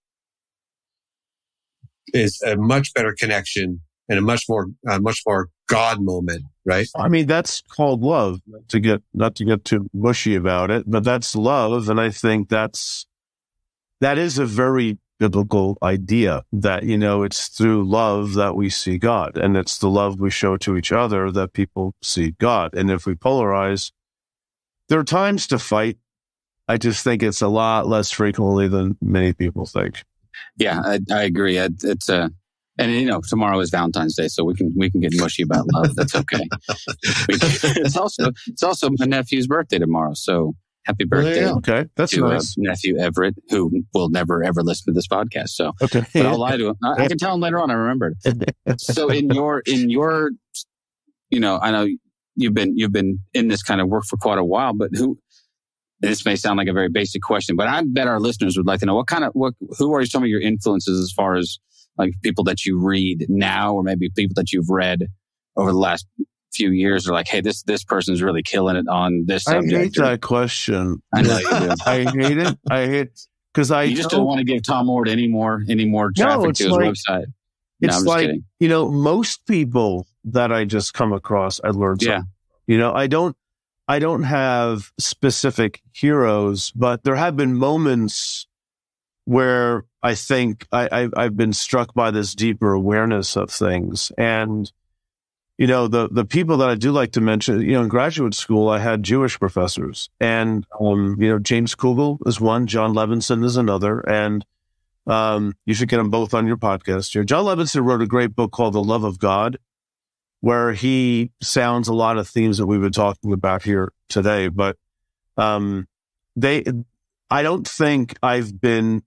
is a much better connection and a much more, uh, much more God moment, right? I mean, that's called love. To get not to get too mushy about it, but that's love, and I think that's that is a very biblical idea that, you know, it's through love that we see God, and it's the love we show to each other that people see God. And if we polarize, there are times to fight. I just think it's a lot less frequently than many people think. Yeah, I, I agree. It, it's a, and you know, tomorrow is Valentine's Day, so we can we can get mushy about love. That's okay. We can, it's also it's also my nephew's birthday tomorrow, so happy birthday! Yeah. Okay, that's to nice. Uh, nephew Everett, who will never ever listen to this podcast. So, okay, but I'll lie to him. I, I can tell him later on. I remembered. So in your in your, you know, I know you've been you've been in this kind of work for quite a while, but who? This may sound like a very basic question, but I bet our listeners would like to know what kind of what who are some of your influences as far as like people that you read now, or maybe people that you've read over the last few years are like, hey, this this person's really killing it on this subject. I hate that question. I know you do. I hate it. I hate because I you just don't want to give Tom Ward any more any more traffic no, to his like, website. It's no, I'm like, just kidding. You know, most people that I just come across, I learned something. Yeah. You know, I don't I don't have specific heroes, but there have been moments where I think I, I, I've been struck by this deeper awareness of things. And, you know, the, the people that I do like to mention, you know, in graduate school, I had Jewish professors. And, um, you know, James Kugel is one, John Levinson is another. And um, you should get them both on your podcast here. John Levinson wrote a great book called The Love of God, where he sounds a lot of themes that we've been talking about here today. But um, they, I don't think I've been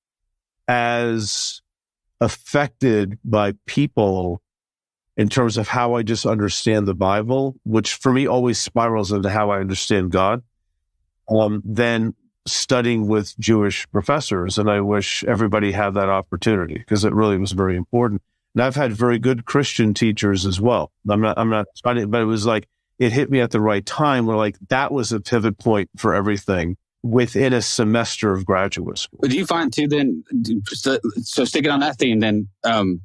as affected by people in terms of how I just understand the Bible, which for me always spirals into how I understand God, um, than studying with Jewish professors. And I wish everybody had that opportunity because it really was very important. And I've had very good Christian teachers as well. I'm not, I'm not, but it was like, it hit me at the right time where like that was a pivot point for everything within a semester of graduate school. Do you find too then, so, so sticking on that theme then, um,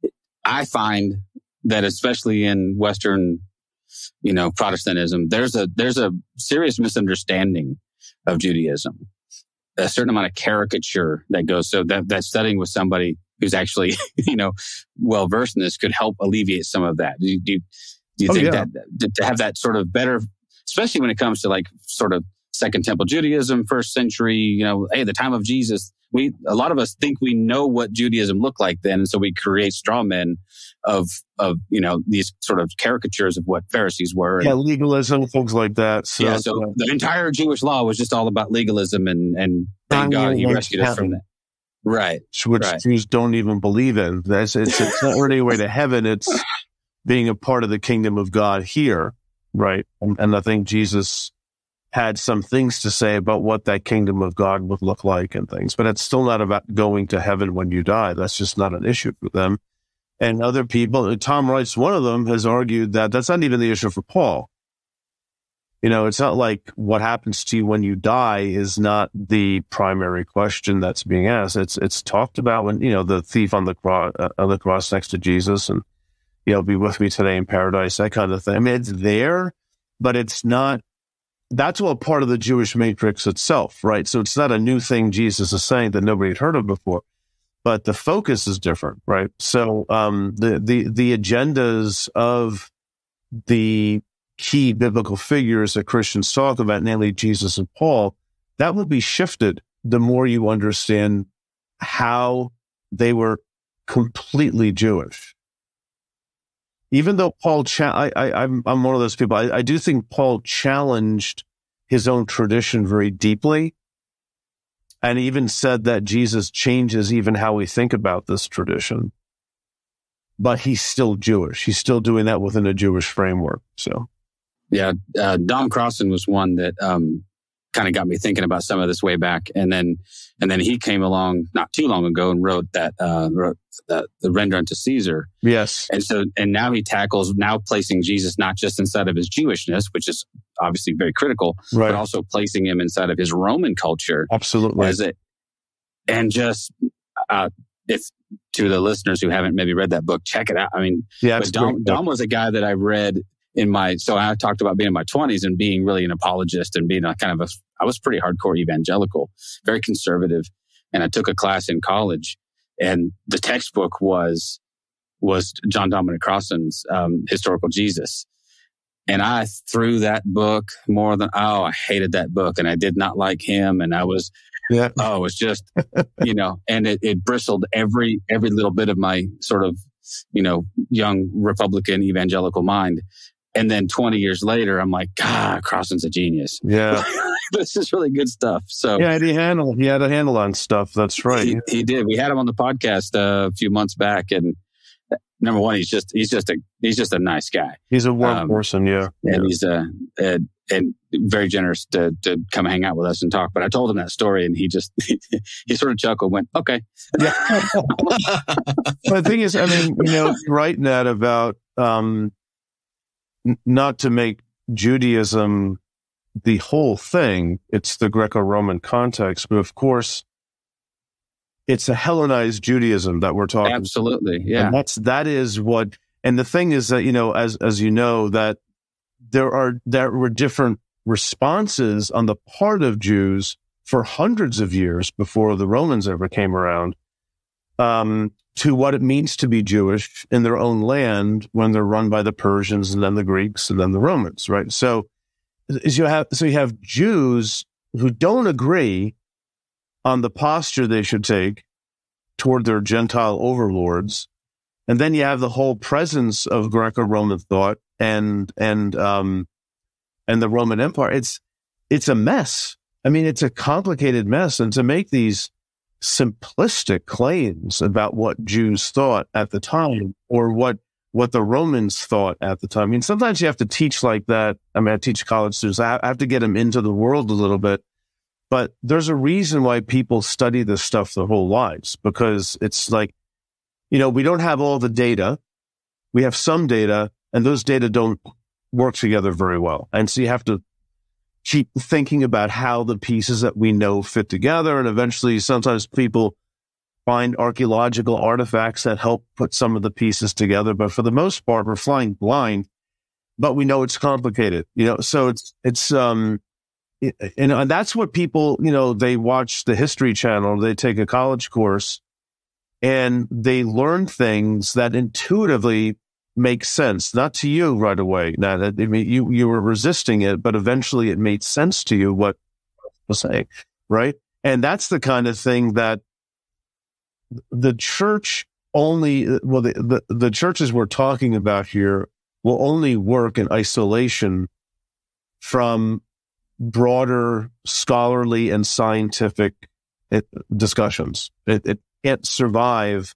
I find that especially in Western, you know, Protestantism, there's a, there's a serious misunderstanding of Judaism, a certain amount of caricature that goes, so that, that studying with somebody who's actually, you know, well-versed in this could help alleviate some of that. Do you, do you, do you oh, think yeah. that to have that sort of better, especially when it comes to like sort of Second Temple Judaism, first century, you know, hey, the time of Jesus, we, a lot of us think we know what Judaism looked like then. And so we create straw men of, of, you know, these sort of caricatures of what Pharisees were. Yeah, legalism, things like that. So, yeah, so uh, the entire Jewish law was just all about legalism and, and thank God he rescued us from that. Right. Which right. Jews don't even believe in. That's, it's, it's not really a way to heaven. It's being a part of the kingdom of God here. Right. And, and I think Jesus had some things to say about what that kingdom of God would look like and things, but it's still not about going to heaven when you die. That's just not an issue for them. And other people, Tom Wright's one of them, has argued that that's not even the issue for Paul. You know, it's not like what happens to you when you die is not the primary question that's being asked. It's it's talked about when, you know, the thief on the cross, uh, on the cross next to Jesus and, you know, be with me today in paradise, that kind of thing. I mean, it's there, but it's not. That's all part of the Jewish matrix itself, right? So it's not a new thing Jesus is saying that nobody had heard of before, but the focus is different, right? So um, the the the agendas of the key biblical figures that Christians talk about, namely Jesus and Paul, that would be shifted the more you understand how they were completely Jewish. Even though Paul, cha- I, I, I'm, I'm one of those people. I, I do think Paul challenged his own tradition very deeply, and even said that Jesus changes even how we think about this tradition. But he's still Jewish. He's still doing that within a Jewish framework. So, yeah, uh, Dom Crossan was one that um, kind of got me thinking about some of this way back, and then and then he came along not too long ago and wrote that uh, wrote the, the Render unto Caesar. Yes, and so and now he tackles now placing Jesus not just inside of his Jewishness, which is obviously very critical, right, but also placing him inside of his Roman culture. Absolutely, as it and just uh, if to the listeners who haven't maybe read that book, check it out. I mean, yeah, but Dom, Dom was a guy that I read in my, so I talked about being in my twenties and being really an apologist and being a kind of a, I was pretty hardcore evangelical, very conservative. and I took a class in college, and the textbook was was John Dominic Crossan's um, Historical Jesus. And I threw that book more than, oh, I hated that book, and I did not like him. And I was, yeah. oh, it was just, you know, and it, it bristled every, every little bit of my sort of, you know, young Republican evangelical mind. And then twenty years later, I'm like, God, Crossan's a genius. Yeah. This is really good stuff. So yeah, he handled, he had a handle on stuff. That's right. He, he did. We had him on the podcast uh, a few months back, and number one, he's just he's just a he's just a nice guy. He's a warm um, person, yeah, and yeah. he's uh, uh and very generous to to come hang out with us and talk. But I told him that story, and he just he sort of chuckled, went, "Okay." Yeah. But the thing is, I mean, you know, right, Ned, about um, n- not to make Judaism the whole thing. It's the Greco-Roman context, but of course, it's a Hellenized Judaism that we're talking. Absolutely, yeah. And that's that is what. And the thing is that, you know, as as you know, that there are there were different responses on the part of Jews for hundreds of years before the Romans ever came around, um, to what it means to be Jewish in their own land when they're run by the Persians and then the Greeks and then the Romans, right? So, as you have so you have Jews who don't agree on the posture they should take toward their Gentile overlords. And then you have the whole presence of Greco-Roman thought and, and, um, and the Roman Empire. It's, it's a mess. I mean, it's a complicated mess. And to make these simplistic claims about what Jews thought at the time or what, what the Romans thought at the time. I mean, sometimes you have to teach like that. I mean, I teach college students. I have to get them into the world a little bit. But there's a reason why people study this stuff their whole lives, because it's like, you know, we don't have all the data. We have some data, and those data don't work together very well. And so you have to keep thinking about how the pieces that we know fit together. And eventually, sometimes people find archaeological artifacts that help put some of the pieces together. But for the most part, we're flying blind, but we know it's complicated, you know, so it's, it's, um, and, and that's what people, you know, they watch the History Channel, they take a college course, and they learn things that intuitively make sense, not to you right away. Now, I mean, you, you were resisting it, but eventually it made sense to you what I was saying, right? And that's the kind of thing that the church only, well, the, the, the churches we're talking about here will only work in isolation from broader scholarly and scientific it, discussions. It, it can't survive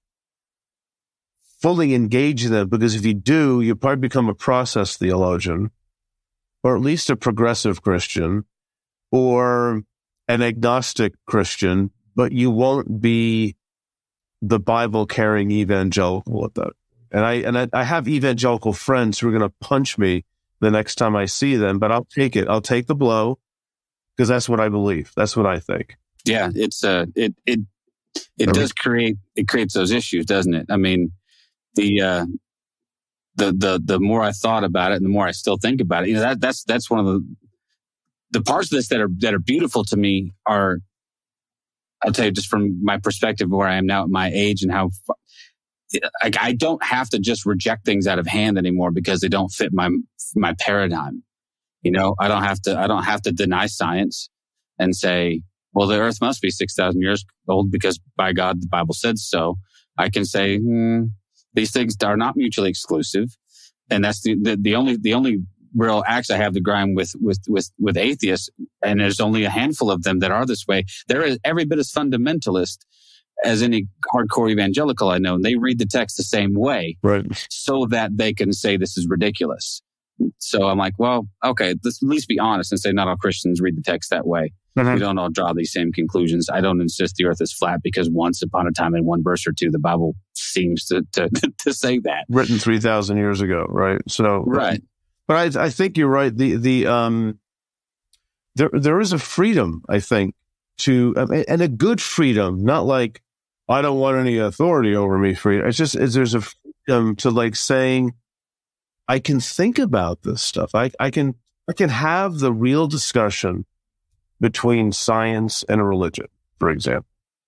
fully engage in them, because if you do, you probably become a process theologian, or at least a progressive Christian, or an agnostic Christian, but you won't be the Bible-carrying evangelical at that. And I and I, I have evangelical friends who are going to punch me the next time I see them, but I'll take it. I'll take the blow, because that's what I believe. That's what I think. Yeah, it's uh, it it it does create it creates those issues, doesn't it? I mean, the uh, the the the more I thought about it, and the more I still think about it, you know, that that's that's one of the the parts of this that are that are beautiful to me are, I'll tell you, just from my perspective, where I am now at my age and how far, like, I don't have to just reject things out of hand anymore because they don't fit my my paradigm. You know, I don't have to I don't have to deny science and say, well, the Earth must be six thousand years old because by God the Bible said so. I can say hmm, these things are not mutually exclusive, and that's the, the the only the only real axe I have to grind with with with with atheists, and there's only a handful of them that are this way. They're every bit as fundamentalist as any hardcore evangelical I know, and they read the text the same way, right? So that they can say this is ridiculous. So I'm like, well, okay, let's at least be honest and say not all Christians read the text that way. Mm-hmm. We don't all draw these same conclusions. I don't insist the earth is flat because once upon a time in one verse or two, the Bible seems to to, to say that. Written three thousand years ago, right? So, right. But I, I think you're right. The the um, there there is a freedom, I think, to and a good freedom, not like I don't want any authority over me. Freedom. It's just it's, there's a freedom to like saying, I can think about this stuff. I, I can I can have the real discussion between science and religion, for example.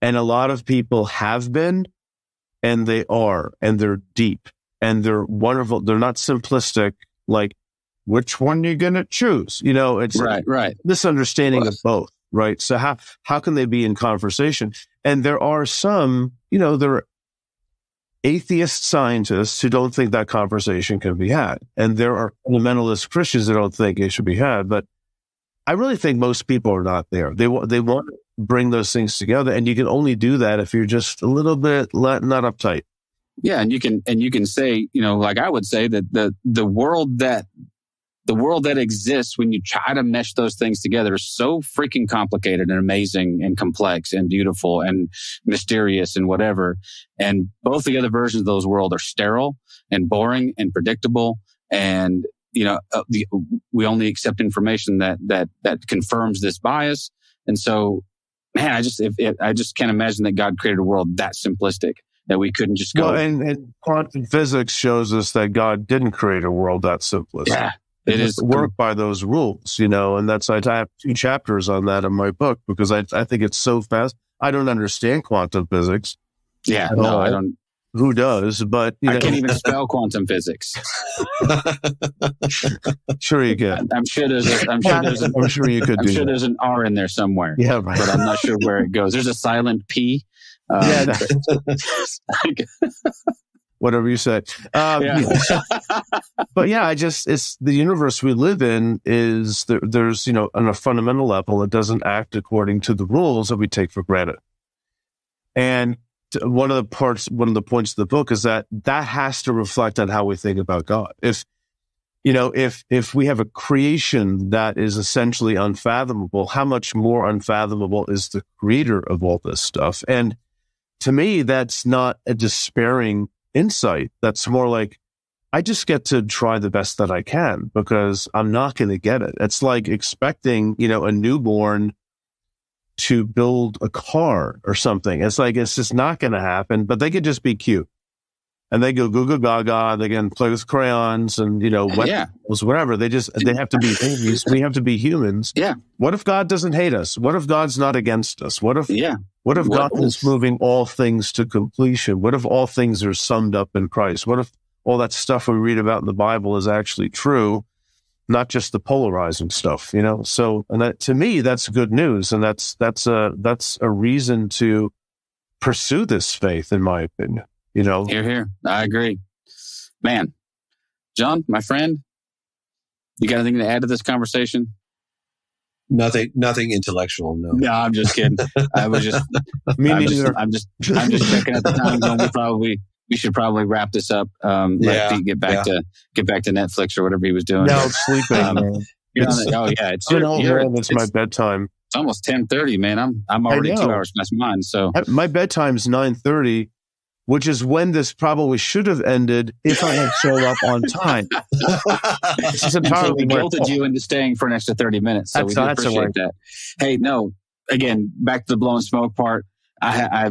And a lot of people have been, and they are, and they're deep, and they're wonderful. They're not simplistic, like, which one are you going to choose? You know, it's right, right. misunderstanding Well, of both, right? So how, how can they be in conversation? And there are some, you know, there are atheist scientists who don't think that conversation can be had. And there are fundamentalist Christians that don't think it should be had. But I really think most people are not there. They, they want to bring those things together. And you can only do that if you're just a little bit let, not uptight. Yeah, and you can and you can say, you know, like I would say that the the world that the world that exists when you try to mesh those things together is so freaking complicated and amazing and complex and beautiful and mysterious and whatever. And both the other versions of those worlds are sterile and boring and predictable. And, you know, uh, the, we only accept information that, that, that confirms this bias. And so, man, I just, if, if, I just can't imagine that God created a world that simplistic that we couldn't just go. Well, and, and quantum physics shows us that God didn't create a world that simplistic. Yeah. It is work by those rules, you know, and that's, I have two chapters on that in my book because I, I think it's so fast. I don't understand quantum physics. Yeah, no, all. I don't. Who does? But you I know. Can't even spell quantum physics. Sure you can. I'm sure there's. A, I'm sure there's. An, I'm sure you could. I'm do sure that. there's an R in there somewhere. Yeah, right. But I'm not sure where it goes. There's a silent P. Um, yeah. Whatever you say. Um, yeah. Yeah. But yeah, I just, it's the universe we live in is there, there's, you know, on a fundamental level, it doesn't act according to the rules that we take for granted. And one of the parts, one of the points of the book is that that has to reflect on how we think about God. If, you know, if, if we have a creation that is essentially unfathomable, how much more unfathomable is the creator of all this stuff? And to me, that's not a despairing insight. That's more like, I just get to try the best that I can because I'm not going to get it. It's like expecting, you know, a newborn to build a car or something. It's like, it's just not going to happen, but they could just be cute. And they go goo goo gaga, they can play with crayons and, you know, wet yeah. balls, whatever. They just, they have to be babies. We have to be humans. Yeah. What if God doesn't hate us? What if God's not against us? What if, yeah. What if what God is moving all things to completion? What if all things are summed up in Christ? What if all that stuff we read about in the Bible is actually true, not just the polarizing stuff, you know? So, and that, to me, that's good news. And that's, that's a, that's a reason to pursue this faith, in my opinion, you know? Here, here. I agree. Man, John, my friend, you got anything to add to this conversation? Nothing, nothing intellectual. No, no, I'm just kidding. I was just, Me I'm, neither. just I'm just, I'm just checking at the time zone. We probably, we should probably wrap this up. Um, let yeah, Pete get back yeah. to get back to Netflix or whatever he was doing. Now it's sleeping. Um, you're on the, oh yeah, it's, you you're, know, you're, it's, it's my bedtime. It's almost ten thirty, man. I'm, I'm already two hours past mine. So I, my bedtime's nine thirty. Which is when this probably should have ended if I had showed up on time. This is entirely so we my guilted fault. you into staying for an extra thirty minutes. So That's- we do that's appreciate all right. that. Hey, no, again, back to the blowing smoke part. I, I,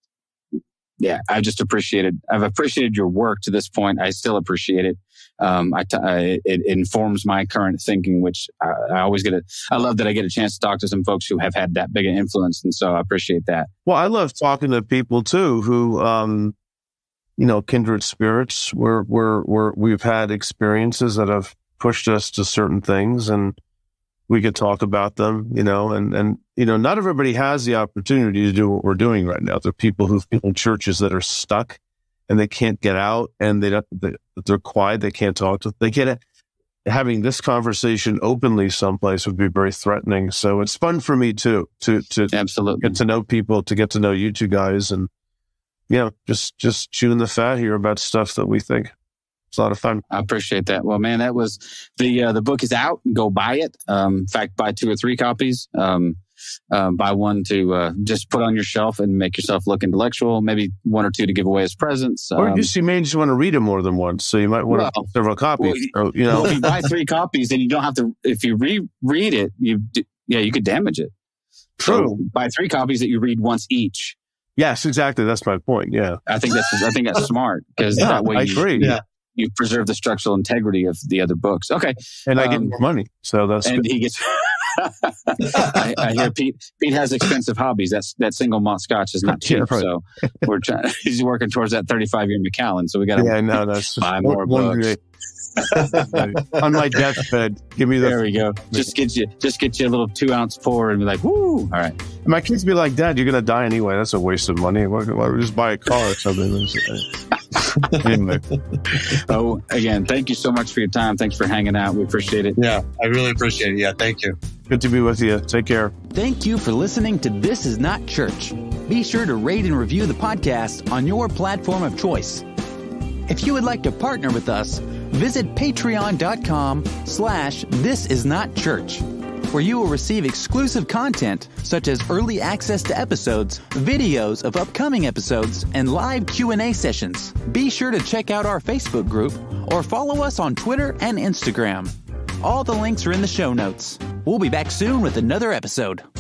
yeah, I just appreciated, I've appreciated your work to this point. I still appreciate it. Um, I, t- I it informs my current thinking, which I, I always get a, I love that I get a chance to talk to some folks who have had that big an influence. And so I appreciate that. Well, I love talking to people too who, um, you know, kindred spirits where, where, where we've had experiences that have pushed us to certain things and we could talk about them, you know, and, and, you know, not everybody has the opportunity to do what we're doing right now. There are people who feel in churches that are stuck and they can't get out and they don't, they, they're quiet. They can't talk to, they can't, having this conversation openly someplace would be very threatening. So it's fun for me too, to, to Absolutely. get to know people, to get to know you two guys and, you know, just, just chewing the fat here about stuff that we think. It's a lot of fun. I appreciate that. Well, man, that was the, uh, the book is out. Go buy it. Um, in fact, buy two or three copies. Um, um, buy one to, uh, just put on your shelf and make yourself look intellectual. Maybe one or two to give away as presents. Or Um, just, you may just want to read it more than once. So you might want well, to have several copies. well, or, you know, well, if you buy three copies, then you don't have to, if you reread it, you, d- yeah, you could damage it. True. So buy three copies that you read once each. Yes, exactly. That's my point. Yeah. I think that's, I think that's smart because Yeah, that way I you, agree. Yeah. you preserve the structural integrity of the other books. Okay. And I get Um, more money. So that's and good. he gets I, I hear Pete. Pete has expensive hobbies. That's that single malt Scotch is not cheap. Yeah, right. So we're trying. He's working towards that thirty-five year Macallan. So we got to yeah, no, that's buy more books. On my deathbed, give me the. There we go. Just get you, just get you a little two ounce pour and be like, woo! All right. My kids be like, "Dad, you're gonna die anyway. That's a waste of money. Why don't we just buy a car or something?" Anyway. Oh, again, thank you so much for your time. Thanks for hanging out. We appreciate it. Yeah, I really appreciate it. Yeah, thank you. Good to be with you. Take care. Thank you for listening to This Is Not Church. Be sure to rate and review the podcast on your platform of choice. If you would like to partner with us, visit patreon.com slash This Is Not Church, where you will receive exclusive content such as early access to episodes, videos of upcoming episodes, and live Q and A sessions. Be sure to check out our Facebook group or follow us on Twitter and Instagram. All the links are in the show notes. We'll be back soon with another episode.